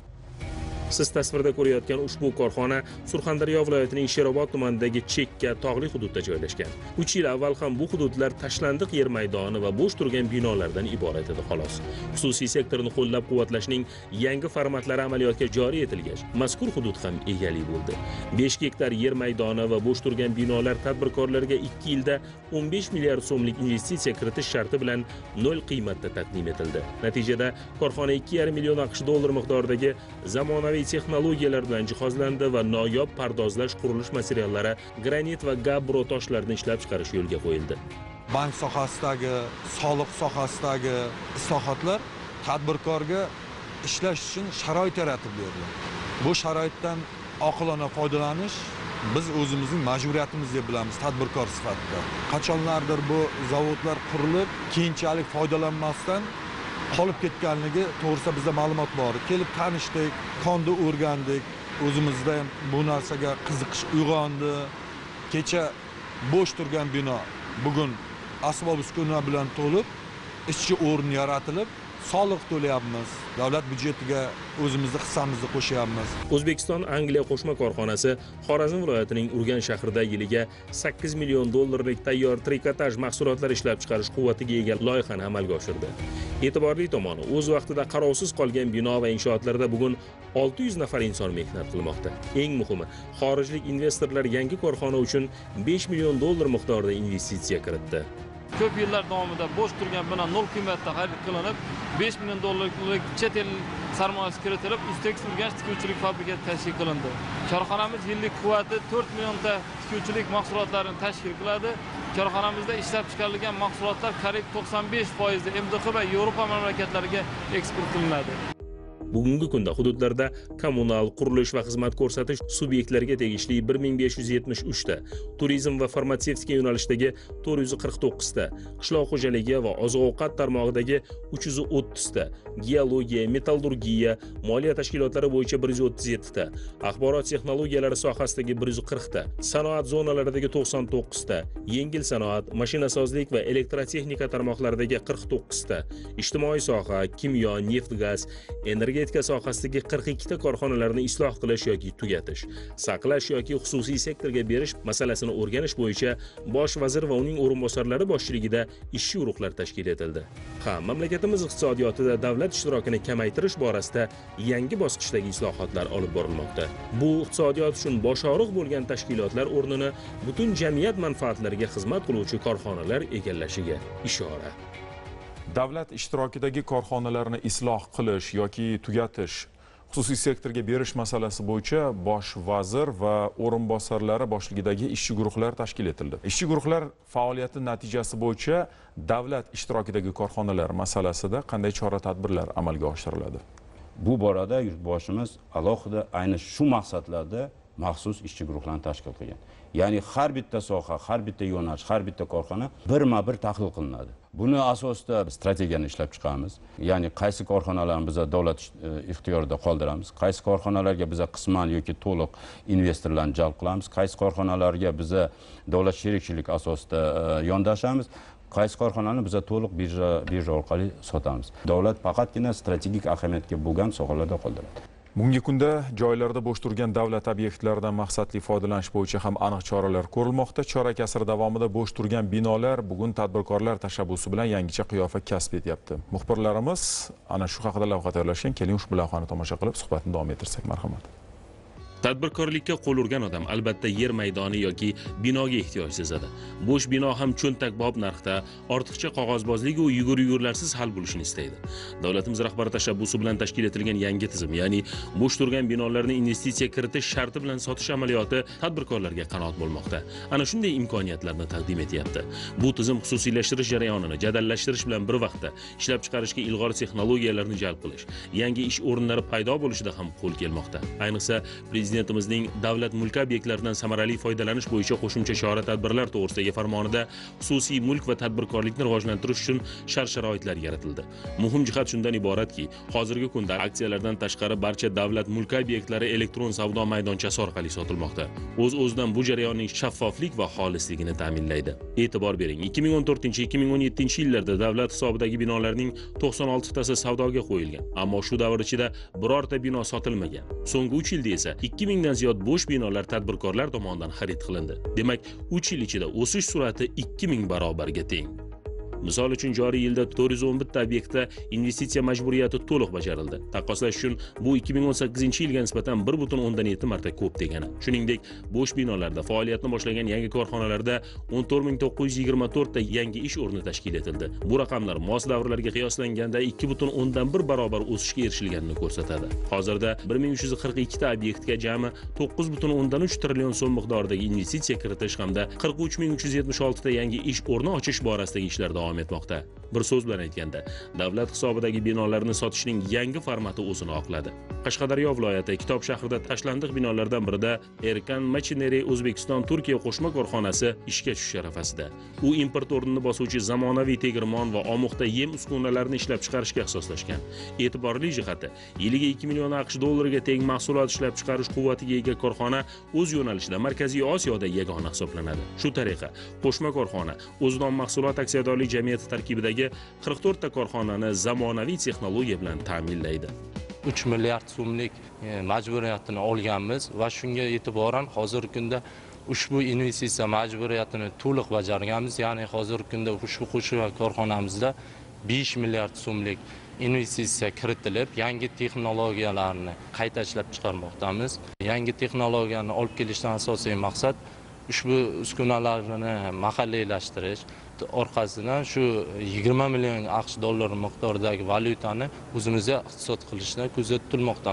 Siz tasvirda ko'rayotgan ushbu korxona Surxondaryo viloyatining Sherobod tumanidagi chekka tog'li hududda joylashgan. uch yil avval ham bu hududlar tashlandiq yer maydoni va bo'sh turgan binolardan iborat edi xolos. Xususiy sektorni qo'llab-quvvatlashning yangi formatlari amaliyotga joriy etilgach, mazkur hudud ham egalik bo'ldi. besh gektar yer maydoni va bo'sh turgan binolar tadbirkorlarga ikki yilda o'n besh milliard so'mlik investitsiya kiritish sharti bilan nol qiymatda taqdim etildi. Natijada korxona ikki yarim million AQSh dollar miqdoridagi zamonaviy texnologiyalar bilan jihozlandi va noyob pardozlash qurilish materiallari, granit va gabbro toshlarni ishlab chiqarish yo'lga qo'yildi. Bank sohasidagi, soliq sohasidagi islohotlar tadbirkorga ishlash uchun sharoit yaratib berdi. Bu sharoitdan oqilona foydalanish biz o'zimizning majburiyatimiz deb bilamiz tadbirkor sifatida. Qachonlardir bu zavodlar qurilib, keyinchalik foydalanmasdan qolib ketganligi to'g'risida bizda ma'lumot bor. Kelib tanishdik, qonni o'rgandik, o'zimizda ham bu narsaga qiziqish uyg'ondi. Kecha bo'sh turgan bino bugun asbob-uskuna bilan to'lib, ishchi o'rin yaratilib, soliq to'layapmiz. Davlat byudjetiga o'zimizning hissamizni qo'shyapmiz. O'zbekiston Angliya qo'shma korxonasi Xorazm viloyatining Urganch shahrida yiliga sakkiz million dollarlik tayyor trikotaj mahsulotlar ishlab chiqarish quvvatiga ega loyihani amalga oshirdi. E'tiborli tomoni, o'z vaqtida qarovsiz qolgan bino va inshootlarda bugun olti yuz nafar inson mehnat qilmoqda. Eng muhimi, xorijlik investorlar yangi korxona uchun besh million dollar miqdorida investitsiya kiritdi. Ko'p yillar davomida bo'sh turgan bino nol qiymatda xarid qilinib, besh million dollarlik chet el sarmoyasi kiritilib, Ustex Urganch tikuvchilik fabrikasi tashkil qilindi. Korxonamiz yillik quvvati to'rt millionta tikuvchilik mahsulotlarini tashkil qiladi. Korxonamizda ishlab chiqarilgan mahsulotlar qariyb to'qson besh foiz M D H va Yevropa mamlakatlariga eksport qilinadi. Bugungi kunda hududlarda kommunal, qurilish va xizmat ko'rsatish subyektlariga tegishli bir ming besh yuz yetmish uch ta, turizm va farmatsevtika yo'nalishdagi to'rt yuz qirq to'qqiz ta, qishloq xo'jaligi va oziq-ovqat tarmog'idagi uch yuz o'ttiz ta, geologiya, metallurgiya, moliya tashkilotlari bo'yicha bir yuz o'ttiz yetti ta, axborot texnologiyalari sohasidagi bir yuz qirq ta, sanoat zonalaridagi to'qson to'qqiz ta, yengil sanoat, mashinasozlik va elektrotexnika tarmoqlaridagi qirq to'qqiz ta, ijtimoiy soha, kimyo, neft, gaz, energetika sohasidagi qirq ikki ta korxonalarni isloh qilish yoki tugatish, saqlash yoki xususiy sektorga berish masalasini o'rganish bo'yicha bosh vazir va uning o'rinbosarlari boshchiligida ishchi guruhlar tashkil etildi. Ha, mamlakatimiz iqtisodiyotida davlat ishtirokini kamaytirish borasida yangi bosqichdagi islohotlar olib borilmoqda. Bu iqtisodiyot uchun boshog'riq bo'lgan tashkilotlar o'rnini butun jamiyat manfaatlariga xizmat qiluvchi korxonalar egallashiga ishora. Davlat ishtirokidagi korxonalarni isloh qilish yoki tugatish, xususiy sektorga berish masalasi bo'yicha bosh vazir va o'rinbosarlari boshligidagi ishchi guruhlar tashkil etildi. Ishchi guruhlar faoliyati natijasi bo'yicha davlat ishtirokidagi korxonalar masalasida qanday chora-tadbirlar amalga oshiriladi? Bu borada yurtboshimiz alohida ayni shu maqsadlarda maxsus ishchi guruhlarni tashkil qilgan. Ya'ni har bitta soha, har bitta yo'nalish, har bitta korxona birma-bir tahlil qilinadi. Buni asosida strategiyani ishlab chiqamiz. Ya'ni qaysi korxonalarni biz davlat ixtiyorida qoldiramiz, qaysi korxonalarga biz qisman yoki to'liq investorlarni jalb qilamiz, qaysi korxonalarga biz davlat sherikchilik asosida yondashamiz, qaysi korxonani biz to'liq birja birja orqali sotamiz. Davlat faqatgina strategik ahamiyatga bo'lgan sohalarda qoldiradi. Bugungi kunda joylarda bo'sh turgan davlat obyektlaridan maqsadli foydalanish bo'yicha ham aniq choralar ko'rilmoqda. Chorak asr davomida bo'sh turgan binolar bugun tadbirkorlar tashabbusi bilan yangicha qiyofa kasb etyapti. Muxbirlarimiz ana shu haqida lavha tayyorlashgan. Keling ushbu lavhani tomosha qilib suhbatni davom ettirsak, marhamat. Tadbirkorlikka qo'l urgan odam albatta yer maydoni yoki binoga ehtiyoj sezadi. Bo'sh bino ham cho'ntakbob narxda, ortiqcha qog'ozbozlik va yugur-yugurlarsiz hal bo'lishini istaydi. Davlatimiz rahbari tashabbusi bilan tashkil etilgan yangi tizim, ya'ni bo'sh turgan binolarni investitsiya kiritish sharti bilan sotish amaliyoti tadbirkorlarga qanot bo'lmoqda. Ana shunday imkoniyatlarni taqdim etyapti. Bu tizim xususiylashtirish jarayonini jadallashtirish bilan bir vaqtda ishlab chiqarishga ilg'or texnologiyalarni jalb qilish, yangi ish o'rinlari paydo bo'lishida ham qo'l kelmoqda. Ayniqsa Prezidentimizning davlat mulk obyektlaridan samarali foydalanish bo'yicha qo'shimcha chora-tadbirlar to'g'risidagi farmonida xususiy mulk va tadbirkorlikni rivojlantirish uchun shart-sharoitlar yaratildi. Muhim jihat shundan iboratki, hozirgi kunda aksiyalardan tashqari barcha davlat mulk obyektlari elektron savdo maydonchasi orqali sotilmoqda. O'z-o'zidan bu jarayonning shaffoflik va xolisligini ta'minlaydi. E'tibor bering, ikki ming o'n to'rtinchi ikki ming o'n yettinchi yillarda davlat hisobidagi binolarning to'qson olti tasi savdoga qo'yilgan, ammo shu davr ichida birorta bino sotilmagan. So'nggi uch yilda esa ikki mingdan ziyod bo'sh binolar tadbirkorlar tomonidan xarid qilindi. Demak, uch yil ichida o'sish sur'ati ikki ming barobarga teng. Misol uchun joriy yilda to'rt yuz o'n bir ta obyektda investitsiya majburiyati to'liq bajarildi. Taqqoslash uchun bu ikki ming o'n sakkizinchi yilga nisbatan bir butun o'ndan yetti marta ko'p degani. Shuningdek, bo'sh binolarda faoliyatni boshlagan yangi korxonalarda o'n to'rt ming to'qqiz yuz yigirma to'rt ta yangi ish o'rni tashkil etildi. Bu raqamlar mos davrlarga qiyoslanganda ikki butun o'ndan bir barobar o'sishga erishilganini ko'rsatadi. Hozirda bir ming uch yuz qirq ikki ta obyektga jami to'qqiz butun o'ndan uch trillion so'm miqdoridagi investitsiya kiritish hamda qirq uch ming uch yuz yetmish olti ta yangi ish o'rni ochish borasidagi ishlar davom etmoqda. Bir so'z bilan aytganda, davlat hisobidagi binolarni sotishning yangi formati o'zini oqladi. Qashqadaryo viloyati Kitob shahrida tashlandiq binolardan birida Erkan Machinery O'zbekiston Turkiya qo'shma korxonasi ishga tushish arafasida. U import o'rnini bosuvchi zamonaviy tegirmon va omuqda yem uskunalarini ishlab chiqarishga ixtisoslashgan. E'tiborli jihati, yiliga ikki million AQSh dollariga teng mahsulot ishlab chiqarish quvvatiga ega korxona o'z yo'nalishida Markaziy Osiyoda yagona hisoblanadi. Shu tariqa, qo'shma korxona O'znon mahsulot aksiyadorlik jamiyati tarkibidagi qirq to'rt ta korxonani zamonaviy texnologiya bilan ta'minlaydi. uch milliard so'mlik majburiyatini olganmiz va shunga e'tiboran hozirgi kunda ushbu investitsiya majburiyatini to'liq bajarganmiz. Ya'ni hozirgi kunda ushbu qo'shma korxonamizda besh milliard so'mlik investitsiya kiritilib, yangi texnologiyalarni qayta ishlab chiqarmoqdamiz. Yangi texnologiyani olib kelishdan asosiy maqsad ushbu uskunalarni mahalliylashtirish, orqasidan shu yigirma million AQSh dollari miqdoridagi valyutani o'zimizga iqtisod qilishni ko'zda tutilmoqdamiz.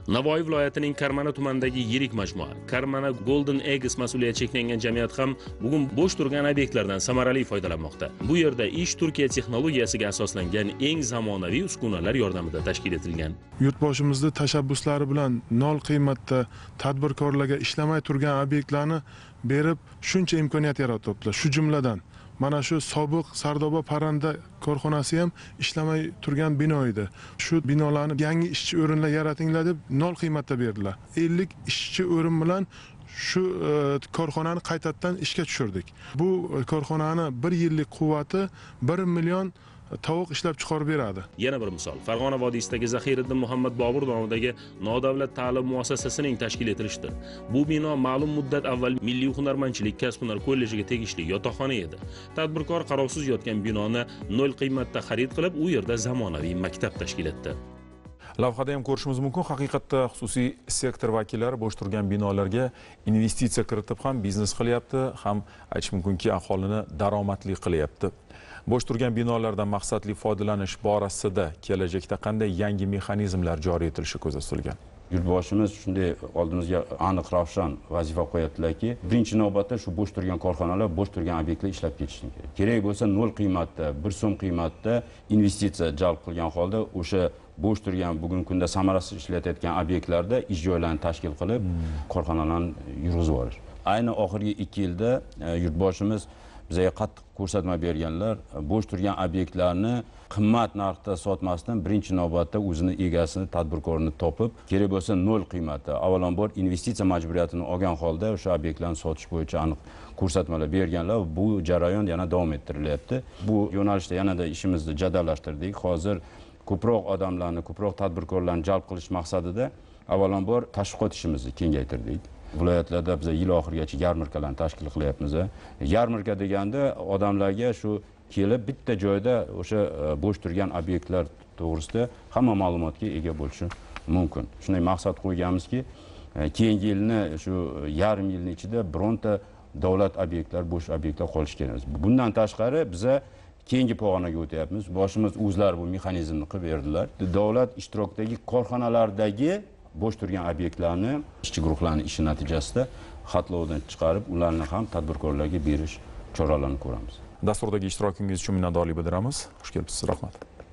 Navoiy viloyatining Karmana tumanidagi yirik majmua Karmana Golden Eggs mas'uliyat cheklangan jamiyat ham bugun bo'sh turgan obyektlardan samarali foydalanmoqda. Bu yerda ish Turkiya texnologiyasiga asoslangan eng zamonaviy uskunalar yordamida tashkil etilgan. Yurtboshimizda tashabbuslari bilan nol qiymatda tadbirkorlarga ishlamay turgan obyektlarni berib, shuncha imkoniyat yaratyaptilar. Shu jumladan mana shu sobiq Sardoba parranda korxonasi ham ishlamay turgan bino edi. Shu binolarni yangi ishchi o'rinlar yaratinglar deb nol qiymatda berdilar. ellik ishchi o'rin bilan shu korxonani qaytadan ishga tushirdik. Bu korxonani bir yillik quvvati bir million tovuq ishlab chiqarib beradi. Yana bir misol, Farg'ona vodiysidagi Zahiriddin Muhammad Bobur nomidagi nodavlat ta'lim muassasasining tashkil etilishidir. Bu bino ma'lum muddat avval Milliy hunarmandchilik kasb-hunar kollejiga tegishli yotoqxona edi. Tadbirkor qarovsiz yotgan binoni nol qiymatda xarid qilib, u yerda zamonaviy maktab tashkil etdi. Lavhada ham ko'rishimiz mumkin, haqiqatda xususiy sektor vakillari bo'sh turgan binolarga investitsiya kiritib ham biznes qilyapti, ham aytish mumkinki aholini daromadli qilyapti. Bo'sh turgan binolardan maqsadli foydalanish borasida kelajakda qanday yangi mexanizmlar joriy etilishi ko'zda tutilgan? Yurtboshimiz shunday oldimizga aniq ravshan vazifa qo'yaptilarki, birinchi navbatda shu bo'sh turgan korxonalar, bo'sh turgan obyektlar ishlab ketishi kerak. Kerak bo'lsa nol qiymatda, bir so'm qiymatda investitsiya jalb qilgan holda o'sha bo'sh turgan bugungi kunda samarasiz ishlayotgan obyektlarda ish joylarini tashkil qilib, korxonalarni yurg'izib olish. Ayni oxirgi ikki yilda yurtboshimiz bizga qattiq ko'rsatma berganlar, bo'sh turgan obyektlarni qimmat narxda sotmasdan birinchi navbatda o'zini egasini, tadbirkorni topib, kerak bo'lsa nol qiymatda, avvalambor investitsiya majburiyatini olgan holda o'sha obyektlarni sotish bo'yicha aniq ko'rsatmalar berganlar. Bu jarayon yana davom ettirilyapti. Bu yo'nalishda yanada ishimizni jadallashtirdik. Hozir ko'proq odamlarni, ko'proq tadbirkorlarni jalb qilish maqsadida avvalambor tashviqot ishimizni kengaytirdik. Viloyatlarda biz yil oxirigacha yarmarkalarni tashkil qilyapmiz. Yarmarka deganda odamlarga shu kelib bitta joyda o'sha bo'sh turgan obyektlar to'g'risida hamma ma'lumotga ega bo'lishi mumkin. Shunday maqsad qo'yganmizki, keyingi yilni shu yarim yilning ichida bironta davlat obyektlar, bo'sh obyektlar qolishi kerak. Bundan tashqari biza keyingi pog'onaga o'tyapmiz. Boshimiz o'zlari bu mexanizmni qilib berdilar. Davlat ishtirokidagi korxonalardagi bo'sh turgan obyektlarni ishchi guruhlarning ishi natijasida xatlovdan chiqarib, ularni ham tadbirkorlarga berish choralarini ko'ramiz. Dasturdagi ishtirokingiz uchun minnatdorlik bildiramiz. Xush kelibsiz. Rahmat.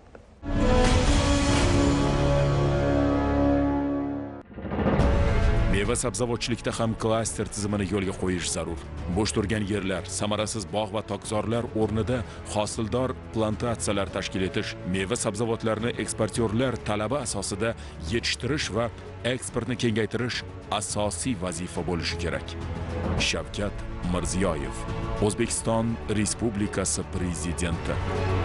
Meva sabzavotchilikda ham klaster tizimini yo'lga qo'yish zarur. Bo'sh turgan yerlar, samarasiz bog' va tokzorlar o'rnida hosildor plantatsiyalar tashkil etish, meva sabzavotlarni eksportyorlar talabi asosida yetishtirish va eksportni kengaytirish asosiy vazifa bo'lishi kerak. Shavkat Mirziyoyev, O'zbekiston Respublikasi Prezidenti.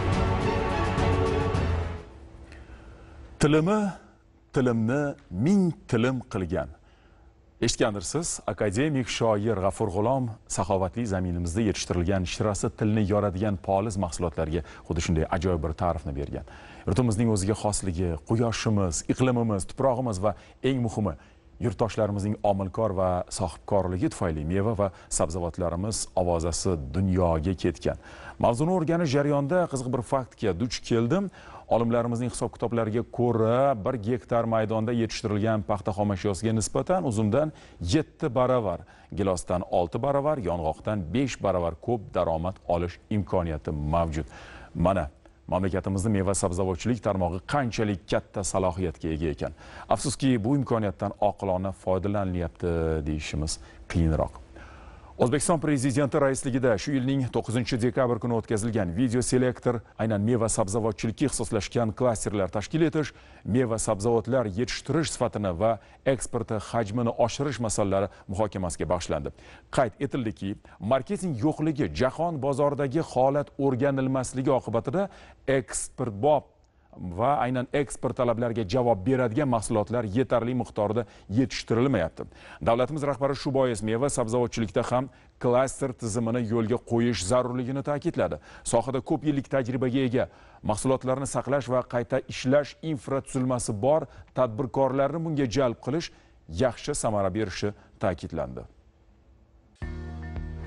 Tilimi tilimni ming tilim qilgan. Eshitgandirsiz, akademik shoir G'afur G'ulom saxovatli zaminimizda yetishtirilgan shirasi tilni yoradigan poliz mahsulotlarga xuddi shunday ajoyib bir ta'rifni bergan. Yurtimizning o'ziga xosligi, quyoshimiz, iqlimimiz, tuprog'imiz va eng muhimi yurtdoshlarimizning omilkor va sohibkorligi tufayli meva va sabzavotlarimiz ovozasi dunyoga ketgan. Mavzuni o'rganish jarayonida qiziq bir faktga duch keldim. Olimlarimizning hisob-kitoblariga ko'ra, bir gektar maydonda yetishtirilgan paxta xomashyosiga nisbatan uzumdan yetti baravar, gilosdan olti baravar, yong'oqdan besh baravar ko'p daromad olish imkoniyati mavjud. Mana mamlakatimizning meva sabzavotchilik tarmog'i qanchalik katta salohiyatga ega ekan. Afsuski, bu imkoniyatdan oqilona foydalanilyapti deyishimiz qiyinroq. O'zbekiston Prezidenti raisligida shu yilning to'qqizinchi dekabr kuni o'tkazilgan video selektor aynan meva sabzavotchilikka ixtisoslashgan klasterlar tashkil etish, meva sabzavotlar yetishtirish sifatini va eksporti hajmini oshirish masalalari muhokamasiga bag'ishlandi. Qayd etildiki, marketing yo'qligi, jahon bozoridagi holat o'rganilmasligi oqibatida eksportbop va aynan eksport talablariga javob beradigan mahsulotlar yetarli miqdorda yetishtirilmayapti. Davlatimiz rahbari shu bois meva sabzavotchilikda ham klaster tizimini yo'lga qo'yish zarurligini ta'kidladi. Sohada ko'p yillik tajribaga ega, mahsulotlarni saqlash va qayta ishlash infratuzilmasi bor tadbirkorlarni bunga jalb qilish yaxshi samara berishi ta'kidlandi.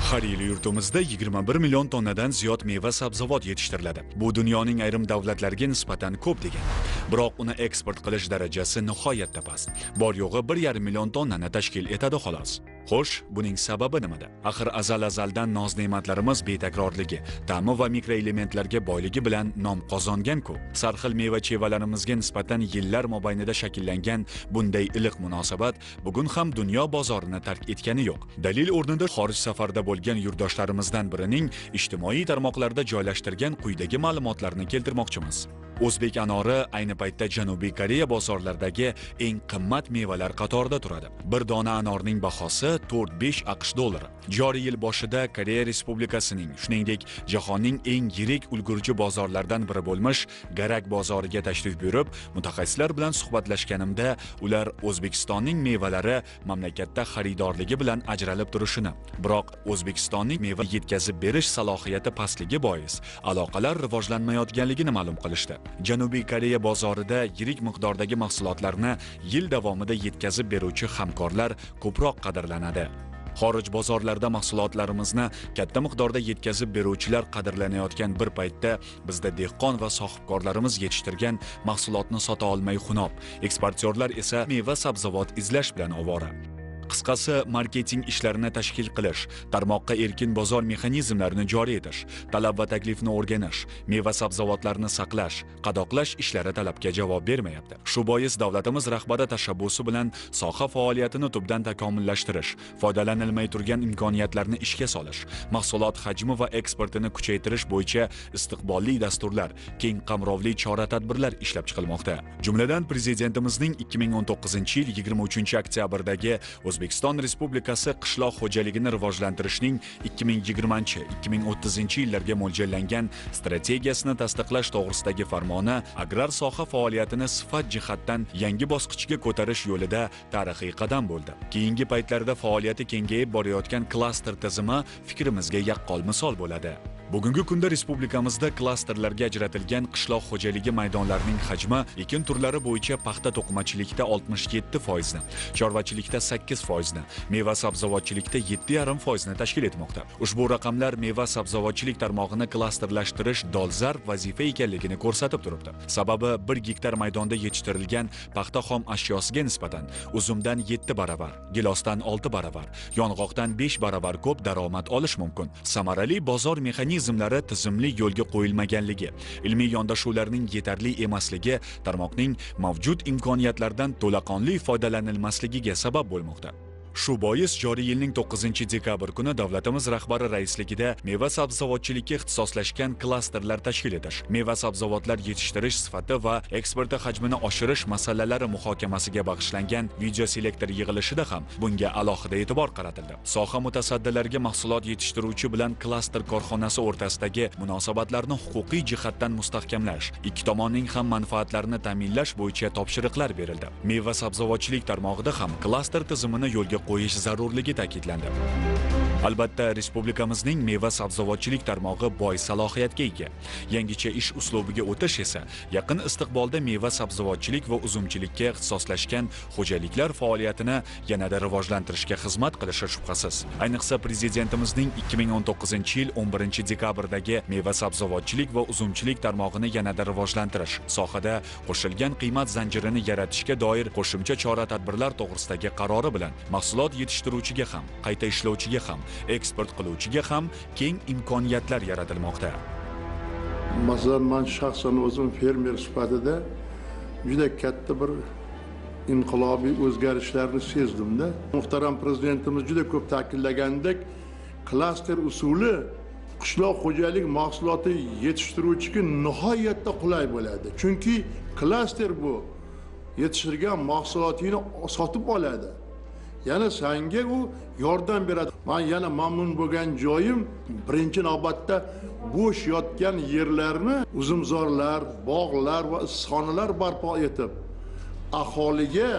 Har yili yurtimizda yigirma bir million tonnadan ziyod meva sabzavot yetishtiriladi. Bu dunyoning ayrim davlatlariga nisbatan ko'p degan. Biroq uni eksport qilish darajasi nihoyatda past. Bor yo'g'i bir yarim million tonnani tashkil etadi xolos. Xo'sh, buning sababi nimada? Axir azal-azaldan noz-ne'matlarimiz betakrorligi, ta'mi va mikroelementlarga boyligi bilan nom qozongan-ku. Sarxil meva-chevalarimizga nisbatan yillar mobaynida shakllangan bunday iliq munosabat bugun ham dunyo bozorini tark etgani yo'q. Dalil o'rnida xorij safarda bo'lgan yurtdoshlarimizdan birining ijtimoiy tarmoqlarda joylashtirgan quyidagi ma'lumotlarni keltirmoqchimiz. O'zbek anori ayni paytda Janubiy Koreya bozorlaridagi eng qimmat mevalar qatorida turadi. Bir dona anorning bahosi to'rt besh aqsh dollari. Joriy yil boshida Koreya Respublikasining, shuningdek, jahonning eng yirik ulgurji bozorlaridan biri bo'lmish Garak bozoriga tashrif buyurib, mutaxassislar bilan suhbatlashganimda, ular O'zbekistonning mevalari mamlakatda xaridorligi bilan ajralib turishini, biroq O'zbekistonning meva yetkazib berish salohiyati pastligi bois aloqalar rivojlanmayotganligini ma'lum qilishdi. Janubiy Koreya bozorida yirik miqdordagi mahsulotlarni yil davomida yetkazib beruvchi hamkorlar ko'proq qadrlanadi. Xorij bozorlarida mahsulotlarimizni katta miqdorda yetkazib beruvchilar qadrlanayotgan bir paytda bizda dehqon va sohibkorlarimiz yetishtirgan mahsulotni sota olmay xunob, eksportyorlar esa meva sabzavot izlash bilan ovora. Qisqasi, marketing ishlarini tashkil qilish, tarmoqqa erkin bozor mexanizmlarini joriy etish, talab va taklifni o'rganish, meva sabzavotlarni saqlash, qadoqlash ishlari talabga javob bermayapti. Shu bois davlatimiz rahbari tashabbusi bilan soha faoliyatini tubdan takomillashtirish, foydalanilmay turgan imkoniyatlarni ishga solish, mahsulot hajmi va eksportini kuchaytirish bo'yicha istiqbolli dasturlar, keng qamrovli chora-tadbirlar ishlab chiqilmoqda. Jumladan, prezidentimizning ikki ming o'n to'qqizinchi yil yigirma uchinchi oktyabrdagi O'zbekiston Respublikasi qishloq xo'jaligini rivojlantirishning ikki ming yigirmanchi - ikki ming o'ttizinchi yillarga mo'ljallangan strategiyasini tasdiqlash to'g'risidagi farmoni agrar soha faoliyatini sifat jihatdan yangi bosqichga ko'tarish yo'lida tarixiy qadam bo'ldi. Keyingi paytlarda faoliyati kengayib borayotgan klaster tizimi fikrimizga yaqqol misol bo'ladi. Bugungi kunda respublikamizda klasterlarga ajratilgan qishloq xo'jaligi maydonlarining hajmi ekin turlari bo'yicha paxta to'qimachilikda oltmish yetti foiz ni, chorvachilikda sakkiz foiz ni, meva sabzavotchilikda yetti yarim foiz ni tashkil etmoqda. Ushbu raqamlar meva sabzavotchilik tarmog'ini klasterlashtirish dolzarb vazifa ekanligini ko'rsatib turibdi. Sababi bir gektar maydonda yetishtirilgan paxta xom ashyosiga nisbatan uzumdan yetti baravar, gilosdan olti baravar, yong'oqdan besh baravar ko'p daromad olish mumkin. Samarali bozor mexanizmi mexanizmlari tizimli yo'lga qo'yilmaganligi, ilmiy yondashuvlarning yetarli emasligi tarmoqning mavjud imkoniyatlardan to'laqonli foydalanilmasligiga sabab bo'lmoqda. Shu bois joriy yilning to'qqizinchi dekabr kuni davlatimiz rahbari raisligida meva sabzavotchilikka ixtisoslashgan klasterlar tashkil etish, meva sabzavotlar yetishtirish sifati va eksporti hajmini oshirish masalalari muhokamasiga bag'ishlangan video selektor yig'ilishida ham bunga alohida e'tibor qaratildi. Soha mutasaddilariga mahsulot yetishtiruvchi bilan klaster korxonasi o'rtasidagi munosabatlarni huquqiy jihatdan mustahkamlash, ikki tomonning ham manfaatlarini ta'minlash bo'yicha topshiriqlar berildi. Meva sabzavotchilik tarmog'ida ham klaster tizimini yo'lga qo'yish zarurligi ta'kidlandi. Albatta, respublikamizning meva sabzavotchilik tarmog'i boy salohiyatga ega. Yangicha ish uslubiga o'tish esa yaqin istiqbolda meva sabzavotchilik va uzumchilikka ixtisoslashgan xo'jaliklar faoliyatini yanada rivojlantirishga xizmat qilishi shubhasiz. Ayniqsa prezidentimizning ikki ming o'n to'qqizinchi yil o'n birinchi dekabrdagi meva sabzavotchilik va uzumchilik tarmog'ini yanada rivojlantirish, sohada qo'shilgan qiymat zanjirini yaratishga doir qo'shimcha chora-tadbirlar to'g'risidagi qarori bilan mahsulot yetishtiruvchiga ham, qayta ishlovchiga ham, eksport qiluvchiga ham keng imkoniyatlar yaratilmoqda. Masalan, men shaxsan o'zim fermer sifatida juda katta bir inqilobiy o'zgarishlarni sezdimda. Muhtaram prezidentimiz juda ko'p ta'kidlagandek, klaster usuli qishloq xo'jalik mahsuloti yetishtiruvchiga nihoyatda qulay bo'ladi. Chunki klaster bu yetishtirgan mahsulotini sotib oladi. Yana senga u yordam beradi. Men yana mamnun bo'lgan joyim, birinchi navbatda bo'sh yotgan yerlarni uzumzorlar, bog'lar va issiqxonalar barpo etib, aholiga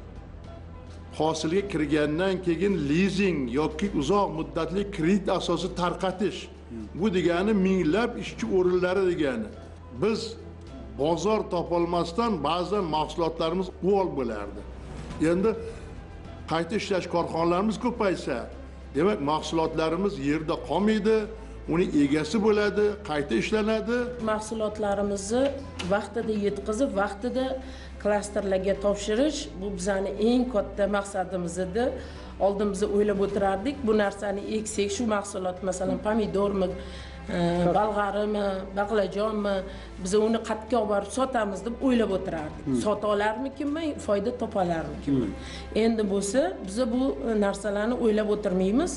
hosilga kirgandan keyin lizing yoki uzoq muddatli kredit asosida tarqatish. Bu degani minglab ishchi o'rinlari degani. Biz bozor topolmasdan ba'zan mahsulotlarimiz uvol bo'lardi. Endi qayta ishlash korxonalarimiz ko'paysa, demak mahsulotlarimiz yerda qolmaydi, uni egasi bo'ladi, qayta ishlanadi. Mahsulotlarimizni vaqtida yetkazib, vaqtida klasterlarga topshirish bu bizning eng katta maqsadimiz edi. Oldimizda o'ylab o'tirardik, bu narsani eksak, shu mahsulot masalan pomidormi, balg'arimi, baqlajonmi, biz uni qatga olib borib sotamiz deb o'ylab o'tirardik. Sota olarmikinmi, foyda topalarmikinmi? Endi bo'lsa, biz bu narsalarni o'ylab o'tirmaymiz.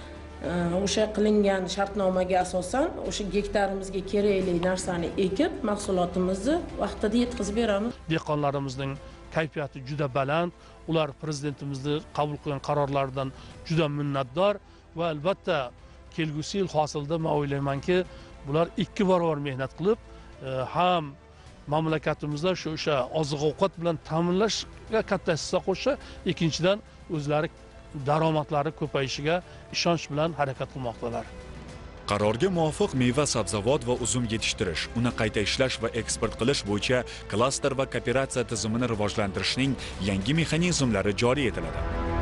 O'sha qilingan shartnomaga asosan o'sha gektarimizga kerakli narsani ekib, mahsulotimizni vaqtida yetkazib beramiz. Dehqonlarimizning kayfiyati juda baland, ular prezidentimizning qabul qilgan qarorlaridan juda minnatdor va albatta kelgusi yil hosilda men o'ylaymanki, bular ikki barobar mehnat qilib, ham mamlakatimizda shu o'sha oziq-ovqat bilan ta'minlashga katta hissa qo'shsa, ikkinchidan o'zlari daromadlari ko'payishiga ishonch bilan harakat qilmoqdalar. Qarorga muvofiq meva sabzavot va uzum yetishtirish, uni qayta ishlash va eksport qilish bo'yicha klaster va kooperatsiya tizimini rivojlantirishning yangi mexanizmlari joriy etiladi.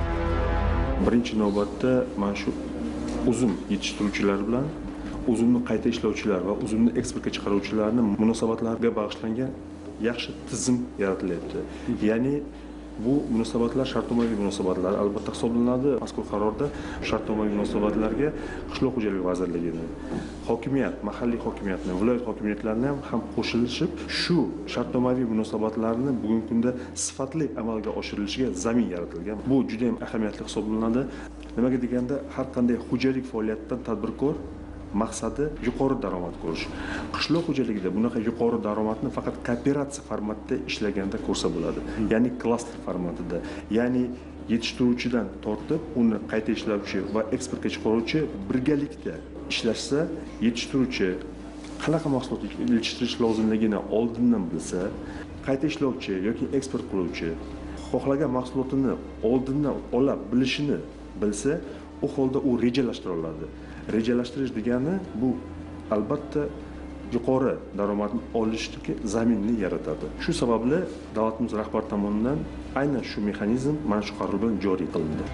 Birinchi navbatda mana shu uzum yetishtiruvchilar bilan uzumni qayta ishlovchilar va uzumni eksportga chiqaruvchilarning munosabatlariga bag'ishlangan yaxshi tizim yaratilyapti. Ya'ni bu munosabatlar shartnomaviy munosabatlar albatta hisoblanadi. Mazkur qarorda shartnomaviy munosabatlarga Qishloq xo'jaligi vazirligini, hokimiyat, mahalliy hokimiyatni, viloyat hokimiyatlarini ham ham qo'shilishib, shu shartnomaviy munosabatlarni bugungi kunda sifatli amalga oshirilishiga zamin yaratilgan. Bu juda ham ahamiyatli hisoblanadi. Nimaga deganda, har qanday xo'jalik faoliyatidan tadbirkor maqsadi yuqori daromad ko'rish. Qishloq xo'jaligida bunaqa yuqori daromadni faqat kooperatsiya formatida ishlaganda ko'rsa bo'ladi. Ya'ni klaster formatida, ya'ni yetishtiruvchidan tortib, uni qayta ishlovchi va eksportga chiqaruvchi birgalikda ishlashsa, yetishtiruvchi qanaqa mahsulot yetishtirish lozimligini oldindan bilsa, qayta ishlovchi yoki eksport qiluvchi xohlagan mahsulotini oldindan olib bilishini bilsa, u holda u rejalashtira oladi. Rejalashtirish degani bu albatta yuqori daromadni olishga zaminni yaratadi. Shu sababli davlatimiz rahbari tomonidan aynan shu mexanizm mana shu qaror bilan joriy qilindi.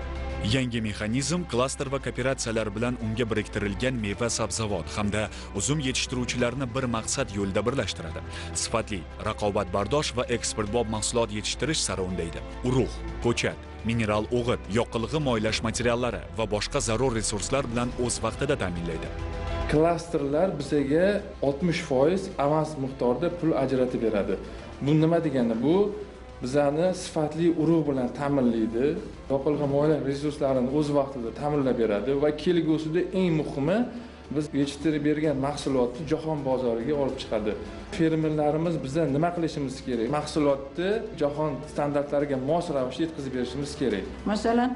Yangi mexanizm klaster va kooperatsiyalar bilan unga biriktirilgan meva sabzavot hamda uzum yetishtiruvchilarni bir maqsad yo'lida birlashtiradi. Sifatli, raqobatbardosh va eksportbop mahsulot yetishtirish sari undaydi. Urug', ko'chat, mineral o'g'it, yoqilg'i moylash materiallari va boshqa zarur resurslar bilan o'z vaqtida ta'minlaydi. Klasterlar bizga oltmish foiz avans miqdorida pul ajratib beradi. Bu nima degani? Bu bizani sifatli urug' bilan ta'minlaydi, yoqilg'i moylash resurslarini o'z vaqtida ta'minlab beradi va kelgusida eng muhimi biz yetishtirib bergan mahsulotni jahon bozoriga olib chiqadi. Fermerlarimiz bizdan nima qilishimiz kerak? Mahsulotni jahon standartlariga mos ravishda yetkazib berishimiz kerak. Masalan,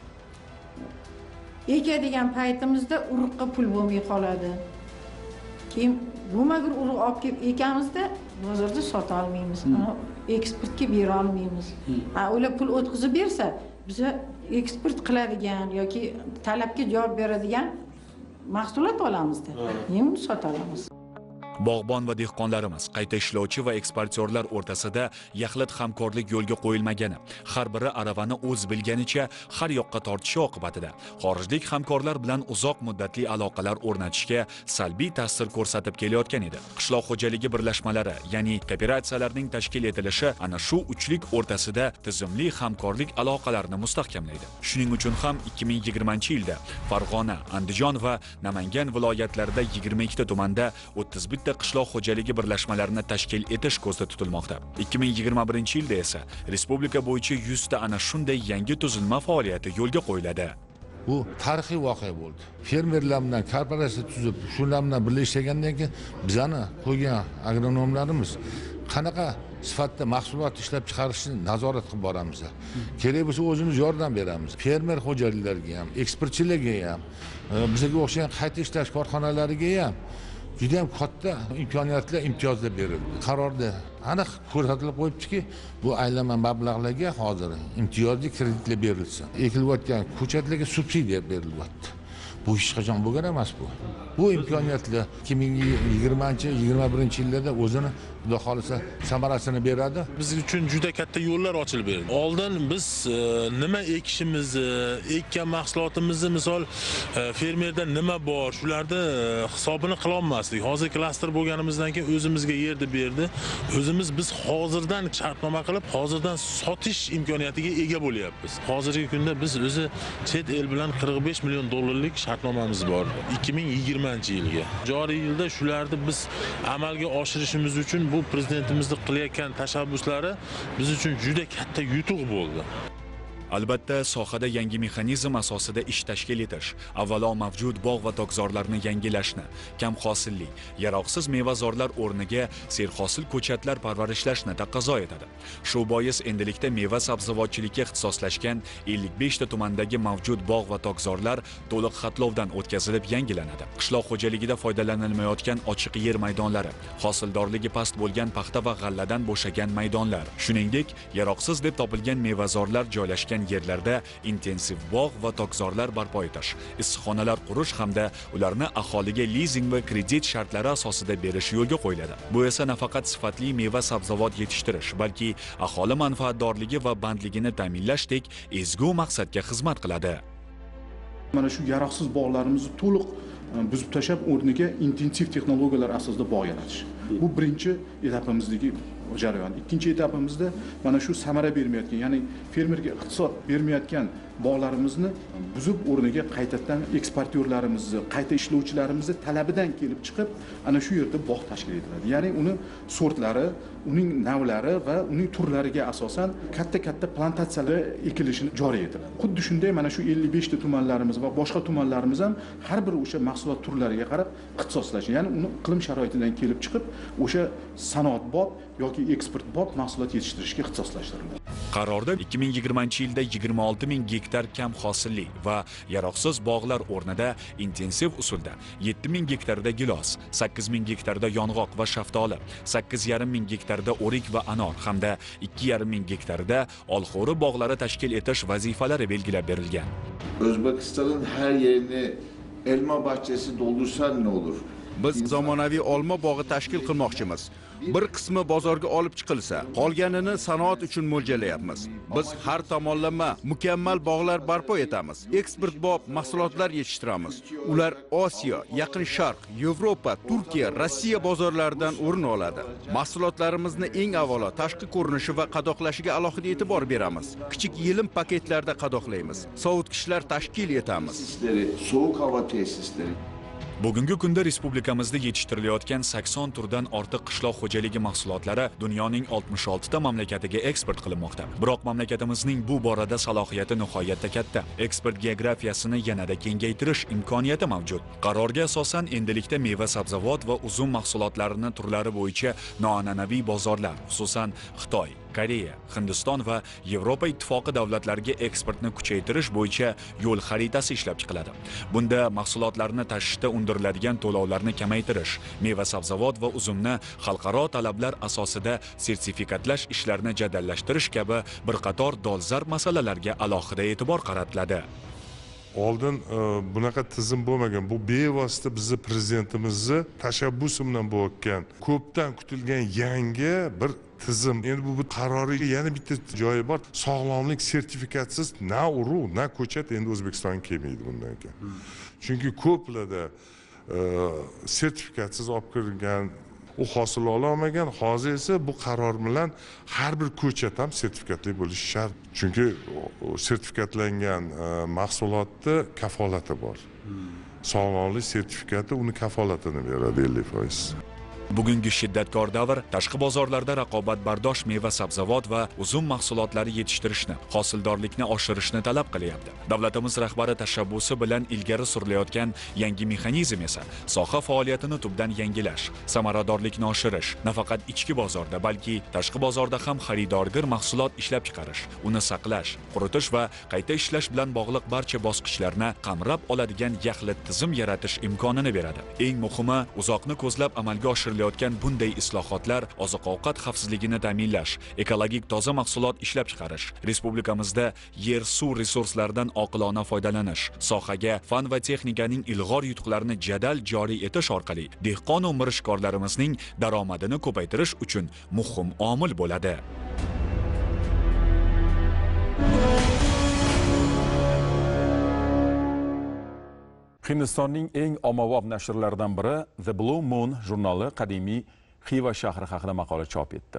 ekadigan paytimizda urug'ga pul bo'lmay qoladi. Keyin bo'lmagur urug' olib kelib ekamizda bozorda sota olmaymiz. Eksportga bera olmaymiz. Ha, ular pul o'tkazib bersa, biz eksport qiladigan yoki talabga javob beradigan mahsulot olamizda. Endi sota olamiz. Bog'bon va dehqonlarimiz, qayta ishlovchi va eksportyorlar o'rtasida yaxlit hamkorlik yo'lga qo'yilmagani, har biri aravani o'z bilganicha har yoqqa tortishi oqibatida xorijlik hamkorlar bilan uzoq muddatli aloqalar o'rnatishga salbiy ta'sir ko'rsatib kelayotgan edi. Qishloq xo'jaligi birlashmalari, ya'ni kooperatsiyalarning tashkil etilishi ana shu uchlik o'rtasida tizimli hamkorlik aloqalarini mustahkamlaydi. Shuning uchun ham ikki ming yigirmanchi yilda Farg'ona, Andijon va Namangan viloyatlarida yigirma ikkita tumanda o'ttiz bitta qishloq xo'jaligi birlashmalarini tashkil etish ko'zda tutilmoqda. ikki ming yigirma birinchi yilda esa respublika bo'yicha yuz ta ana shunday yangi tuzilma faoliyati yo'lga qo'yiladi. Bu tarixiy voqea bo'ldi. Fermerlar bilan kooperatsiya tuzib, shular bilan birga ishlagandan keyin bizani qo'ygan agronomlarimiz qanaqa sifatda mahsulot ishlab chiqarishni nazorat qilib boramiz. Kerak bo'lsa o'zimiz yordam beramiz. Fermer xo'jaliklarga ham, eksportchilarga ham, bizga o'xshagan qayta ishlash korxonalariga ham juda ham katta imkoniyatlar, imtiyozlar berildi. Qarorda aniq ko'rsatilib qo'yibdiki, bu aylanma mablag'larga hozir imtiyozli kreditlar berilsin. Ekilayotgan ko'chatlarga subsidiya berilyapti. bu hech qachon bo'lgan emas bu. Bu imkoniyatlar ikki ming yigirmanchi yigirma birinchi yillarda o'zini xudo xolisa samarasini beradi. Biz uchun juda katta yo'llar ochilib berdi. Oldin biz e, nima ekishimizni, ekkan mahsulotimizni misol e, fermerda nima bor, shularda e, hisobini qila olmasdik. Hozir klaster bo'lganimizdan keyin o'zimizga yerni berdi. O'zimiz biz hozirdan shartnoma qilib, hozirdan sotish imkoniyatiga ega bo'lyapmiz. Hozirgi kunda biz o'zi chet el bilan qirq besh million dollarlik shartnomamiz bor ikki ming yigirmanchi yilga. Joriy yilda shularni biz amalga oshirishimiz uchun bu prezidentimizning qilayotgan tashabbuslari biz uchun juda katta yutuq bo'ldi. Albatta, sohada yangi mexanizm asosida ish tashkil etish, avvalo mavjud bog' va tokzorlarni yangilashni, kam hosilli, yaroqsiz mevazorlar o'rniga serhosil ko'chatlar parvarishlashni taqozo etadi. Shu bois endilikda meva sabzavotchilikka ixtisoslashgan ellik besh ta tumandagi mavjud bog' va tokzorlar to'liq xatlovdan o'tkazilib yangilanadi. Qishloq xo'jaligida foydalanilmayotgan ochiq yer maydonlari, hosildorligi past bo'lgan paxta va g'alladan bo'shagan maydonlar, shuningdek, yaroqsiz deb topilgan mevazorlar joylashgan yerlarda intensiv bog' va tokzorlar barpo etish, issiqxonalar qurish hamda ularni aholiga lizing va kredit shartlari asosida berish yo'lga qo'yiladi. Bu esa nafaqat sifatli meva sabzavot yetishtirish, balki aholi manfaatdorligi va bandligini ta'minlashdek ezgu maqsadga xizmat qiladi. Mana shu yaroqsiz bog'larimizni to'liq buzib tashlab o'rniga intensiv texnologiyalar asosida bog' yaratish. Bu birinchi etapimizdagi jarayon. Ikkinchi etapimizda mana shu samara bermayotgan, ya'ni fermerga iqtisod bermayotgan bog'larimizni buzib o'rniga qaytadan eksportyorlarimizni, qayta ishlovchilarimizni talabidan kelib chiqib, ana shu yerda bog' tashkil etiladi. Ya'ni uni sortlari, uning navlari va uning turlariga asosan katta-katta plantatsiyalar ekilishini joriy etiladi. Xuddi shunday mana shu ellik besh ta tumanlarimiz va boshqa tumanlarimiz ham har bir o'sha mahsulot turlariga qarab ixtisoslashgan. Ya'ni uni iqlim sharoitidan kelib chiqib, o'sha sanoatbop yoki eksportbop mahsulot yetishtirishga ixtisoslashtiriladi. Qarorda ikki ming yigirmanchi yilda yigirma olti ming gektar kam hosilli va yaroqsiz bog'lar o'rnida intensiv usulda yetti ming gektarda gilos, sakkiz ming gektarda yong'oq va shaftoli, sakkiz yarim ming gektarda o'rik va anor hamda ikki yarim ming gektarda olxo'ri bog'lari tashkil etish vazifalari belgilab berilgan. O'zbekistonning har yerini elma bahçesi doldursan ne olur? Biz zamonaviy olma bog'i tashkil qilmoqchimiz. Bir qismi bozorga olib chiqilsa, qolganini sanoat uchun mo'ljallayapmiz. Biz har tomonlama mukammal bog'lar barpo etamiz. Eksportbop mahsulotlar yetishtiramiz. Ular Osiyo, Yaqin Sharq, Yevropa, Turkiya, Rossiya bozorlaridan o'rin oladi. Mahsulotlarimizni eng avvalo tashqi ko'rinishi va qadoqlashiga alohida e'tibor beramiz. Kichik yelim paketlarda qadoqlaymiz. Sovutgichlar tashkil etamiz. Sovuq havo tesisleri. Bugungi kunda respublikamizda yetishtirilayotgan sakson turdan ortiq qishloq xo'jaligi mahsulotlari dunyoning oltmish olti ta mamlakatiga eksport qilinmoqda. Biroq mamlakatimizning bu borada salohiyati nihoyatda katta. Eksport geografiyasini yanada kengaytirish imkoniyati mavjud. Qarorga asosan endilikda meva sabzavot va uzum mahsulotlarini turlari bo'yicha noan'anaviy bozorlar, xususan Xitoy, Koreya, Hindiston va Yevropa ittifoqi davlatlariga eksportni kuchaytirish bo'yicha yo'l xaritasi ishlab chiqiladi. Bunda mahsulotlarni tashishda undiriladigan to'lovlarni kamaytirish, meva sabzavot va uzumni xalqaro talablar asosida sertifikatlash ishlarini jadallashtirish kabi bir qator dolzarb masalalarga alohida e'tibor qaratiladi. Oldin bunaqa tizim bo'lmagan. Bu bevosita bizni prezidentimizni tashabbusi bilan bo'layotgan, ko'pdan kutilgan yangi bir tizim. Endi bu qaroriga yana bitta joyi bor. Sog'lomlik sertifikatsiz na uruv, na ko'chat endi O'zbekistonga kelmaydi bundan keyin. Chunki ko'plarda sertifikatsiz olib kirgan, u hosil ola olmagan. Hozir esa bu qaror bilan har bir ko'chat ham sertifikatli bo'lishi shart. Chunki sertifikatlangan mahsulotda kafolati bor. Sog'lomlik sertifikati uni kafolatini beradi ellik foiz. Bugungi shiddatkor davr tashqi bozorlarda raqobatbardosh meva sabzavot va uzum mahsulotlari yetishtirishni, hosildorlikni oshirishni talab qilyapti. Davlatimiz rahbari tashabbusi bilan ilgari surilayotgan yangi mexanizm esa soha faoliyatini tubdan yangilash, samaradorlikni oshirish, nafaqat ichki bozorda, balki tashqi bozorda ham xaridorgir mahsulot ishlab chiqarish, uni saqlash, quritish va qayta ishlash bilan bog'liq barcha bosqichlarni qamrab oladigan yaxlit tizim yaratish imkonini beradi. Eng muhimi, uzoqni ko'zlab amalga oshirilayotgan o'tkazayotgan bunday islohotlar oziq-ovqat xavfsizligini ta'minlash, ekologik toza mahsulot ishlab chiqarish, respublikamizda yer suv resurslaridan oqilona foydalanish, sohaga fan va texnikaning ilg'or yutuqlarini jadal joriy etish orqali dehqon va mirishkorlarimizning daromadini ko'paytirish uchun muhim omil bo'ladi. Hindistonning eng ommabop nashrlaridan biri The Blue Moon jurnali qadimiy Xiva shahri haqida maqola chop etdi.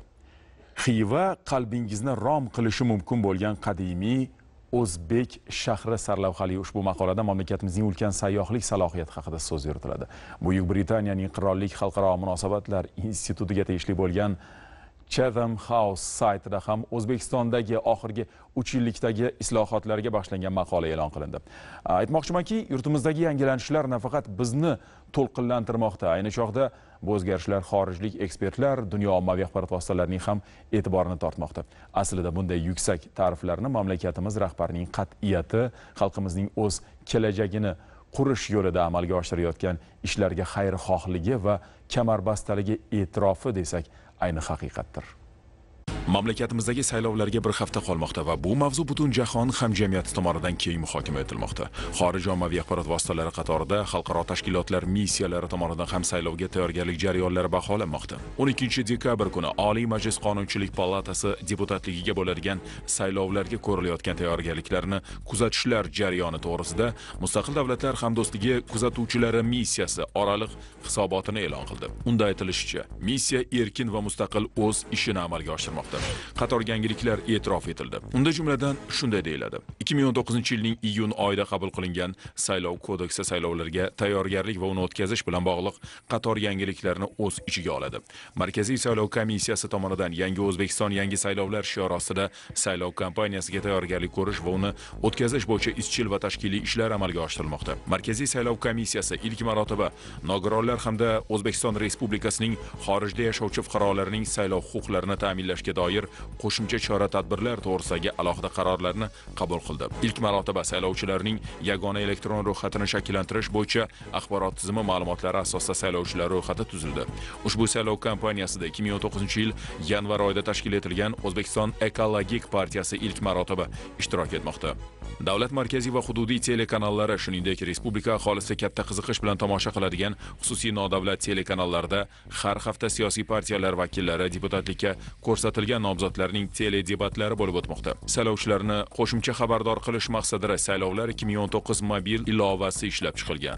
Xiva qalbingizni rom qilishi mumkin bo'lgan qadimiy O'zbek shahri sarlavhali ushbu maqolada mamlakatimizning ulkan sayyohlik salohiyati haqida so'z yuritiladi. Buyuk Britaniyaning Qirollik xalqaro munosabatlar institutiga tegishli bo'lgan Chatham House saytida ham O'zbekistondagi oxirgi uch yillikdagi islohotlarga bag'ishlangan maqola e'lon qilindi. Aytmoqchimanki, yurtimizdagi yangilanishlar nafaqat bizni to'lqinlantirmoqda, ayni chog'da bu o'zgarishlar xorijlik ekspertlar, dunyo ommaviy axborot vositalarining ham e'tiborini tortmoqda. Aslida bunday yuksak ta'riflarni mamlakatimiz rahbarining qat'iyati, xalqimizning o'z kelajagini qurish yo'lida amalga oshirayotgan ishlarga xayrixohligi va kamarbastaligi e'tirofi desak ayni haqiqatdir. Mamlakatimizdagi saylovlarga bir hafta qolmoqda va bu mavzu butun jahon hamjamiyati tomonidan keng muhokama etilmoqda. Xorij ommaviy axborot vositalari qatorida xalqaro tashkilotlar missiyalari tomonidan ham saylovga tayyorgarlik jarayonlari baholanmoqda. o'n ikkinchi dekabr kuni Oliy Majlis Qonunchilik palatasi deputatligiga bo'ladigan saylovlarga ko'rilayotgan tayyorgarliklarni kuzatishlar jarayoni to'g'risida Mustaqil Davlatlar Hamdo'stligi kuzatuvchilari missiyasi oraliq hisobotini e'lon qildi. Unda aytilishicha, missiya erkin va mustaqil o'z ishini amalga oshirmoqda. Qator yangiliklar e'tirof etildi. Unda jumladan shunday deyiladi. ikki ming o'n to'qqizinchi yilning iyun oyida qabul qilingan saylov kodeksi saylovlarga tayyorgarlik va uni o'tkazish bilan bog'liq qator yangiliklarni o'z ichiga oladi. Markaziy saylov komissiyasi tomonidan Yangi O'zbekiston yangi saylovlar shiori ostida saylov kampaniyasiga tayyorgarlik ko'rish va uni o'tkazish bo'yicha izchil va tashkiliy ishlar amalga oshirilmoqda. Markaziy saylov komissiyasi ilk marotaba nogironlar hamda O'zbekiston Respublikasining xorijda yashovchi fuqarolarining saylov huquqlarini ta'minlashga doir qo'shimcha chora-tadbirlar to'g'risidagi alohida qarorlarni qabul qildi. Ilk marotaba saylovchilarning yagona elektron ro'yxatini shakllantirish bo'yicha axborot tizimi ma'lumotlari asosida saylovchilar ro'yxati tuzildi. Ushbu saylov kampaniyasida ikki ming o'n to'qqizinchi yil yanvar oyida tashkil etilgan O'zbekiston Ekologik partiyasi ilk marotaba ishtirok etmoqda. Davlat markaziy va hududiy telekanallari, shuningdek respublika aholisi katta qiziqish bilan tomosha qiladigan xususiy nodavlat telekanallarda har hafta siyosiy partiyalar vakillari deputatlikka ko'rsatilgan nomzodlarning teledebatlari bo'lib o'tmoqda. Saylovchilarni qo'shimcha xabardor qilish maqsadida saylovlar ikki ming o'n to'qqiz mobil ilovasi ishlab chiqilgan.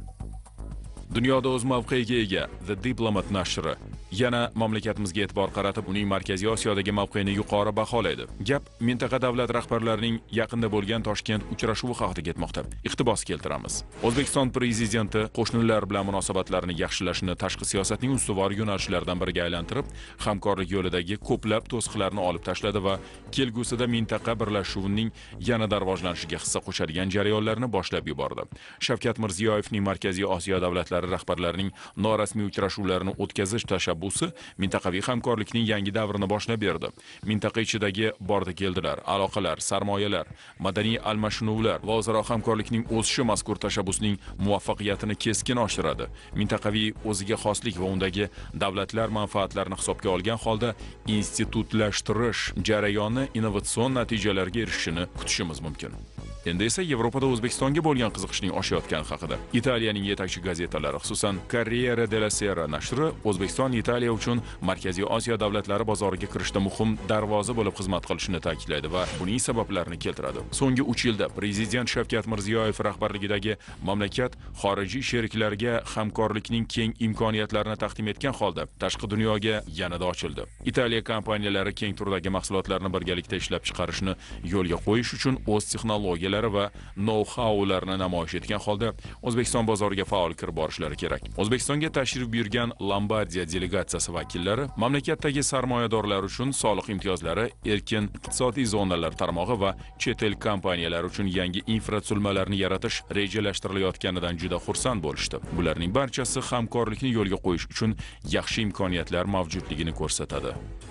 Dunyoda o'z mavqeiga ega The Diplomat nashri yana mamlakatimizga e'tibor qaratib, uning Markaziy Osiyodagi mavqeini yuqori baholaydi. Gap mintaqa davlat rahbarlarining yaqinda bo'lgan Toshkent uchrashuvi haqida ketmoqda. Iqtibos keltiramiz. O'zbekiston prezidenti qo'shnilar bilan munosabatlarni yaxshilashni tashqi siyosatning ustuvor yo'nalishlaridan biriga aylantirib, hamkorlik yo'lidagi ko'plab to'siqlarni olib tashladi va kelgusida mintaqa birlashuvining yanada rivojlanishiga hissa qo'shadigan jarayonlarni boshlab yubordi. Shavkat Mirziyoyevning Markaziy Osiyo davlatlari rahbarlarining norasmiy uchrashuvlarini o'tkazish tashabbusi mintaqaviy hamkorlikning yangi davrini boshlab berdi. Mintaqa ichidagi bordi-keldilar, aloqalar, sarmoyalar, madaniy almashinuvlar va o'zaro hamkorlikning o'sishi mazkur tashabbusning muvaffaqiyatini keskin oshiradi. Mintaqaviy o'ziga xoslik va undagi davlatlar manfaatlarini hisobga olgan holda institutlashtirish jarayoni innovatsion natijalarga erishishini kutishimiz mumkin. Endi esa Yevropada O'zbekistonga bo'lgan qiziqishning oshayotgani haqida. Italiyaning yetakchi gazetalari, xususan Corriere della Sera nashri O'zbekiston Italiya uchun Markaziy Osiyo davlatlari bozoriga kirishda muhim darvoza bo'lib xizmat qilishini ta'kidlaydi va buning sabablarini keltiradi. So'nggi uch yilda Prezident Shavkat Mirziyoyev rahbarligidagi mamlakat xorijiy sheriklarga hamkorlikning keng imkoniyatlarini taqdim etgan holda tashqi dunyoga yanada ochildi. Italiya kompaniyalari keng turdagi mahsulotlarni birgalikda ishlab chiqarishni yo'lga qo'yish uchun o'z texnologiyalari va know-howlarini namoyish etgan holda O'zbekiston bozoriga faol kirib borishlari kerak. O'zbekistonga tashrif buyurgan Lombardiya delegatsiyasi vakillari mamlakatdagi sarmoyadorlar uchun soliq imtiyozlari, erkin iqtisodiy zonalar tarmog'i va chet el kompaniyalari uchun yangi infratuzilmalarni yaratish rejalashtirilayotganidan juda xursand bo'lishdi. Bularning barchasi hamkorlikni yo'lga qo'yish uchun yaxshi imkoniyatlar mavjudligini ko'rsatadi.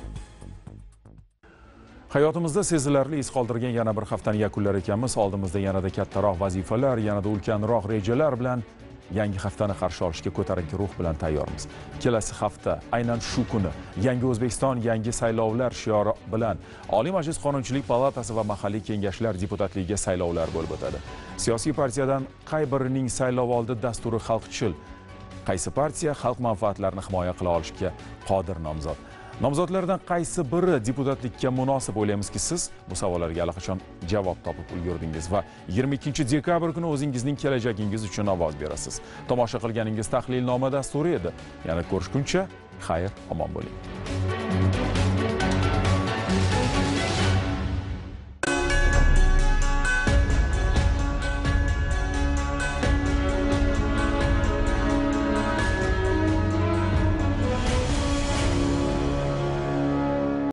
Hayotimizda sezilarli iz qoldirgan yana bir haftani yakunlar ekanmiz. Oldimizda yanada kattaroq vazifalar, yanada ulkanroq rejalar bilan yangi haftani qarshi olishga ko'tarinki ruh bilan tayyormiz. Kelasi hafta aynan shu kuni yangi O'zbekiston, yangi saylovlar shiori bilan Oliy Majlis Qonunchilik palatasi va mahalliy kengashlar deputatligiga saylovlar bo'lib o'tadi. Siyosiy partiyadan qay birining saylovoldi dasturi xalqchil, qaysi partiya xalq manfaatlarini himoya qila olishga qodir nomzod? Nomzodlardan qaysi biri deputatlikka munosib o'ylaymizki, siz bu savollarga allaqachon javob topib ulgurdingiz va yigirma ikkinchi dekabr kuni o'zingizning kelajagingiz uchun ovoz berasiz. Tomosha qilganingiz tahlilnoma dasturi edi. Yana ko'rishguncha, xayr, omon bo'ling.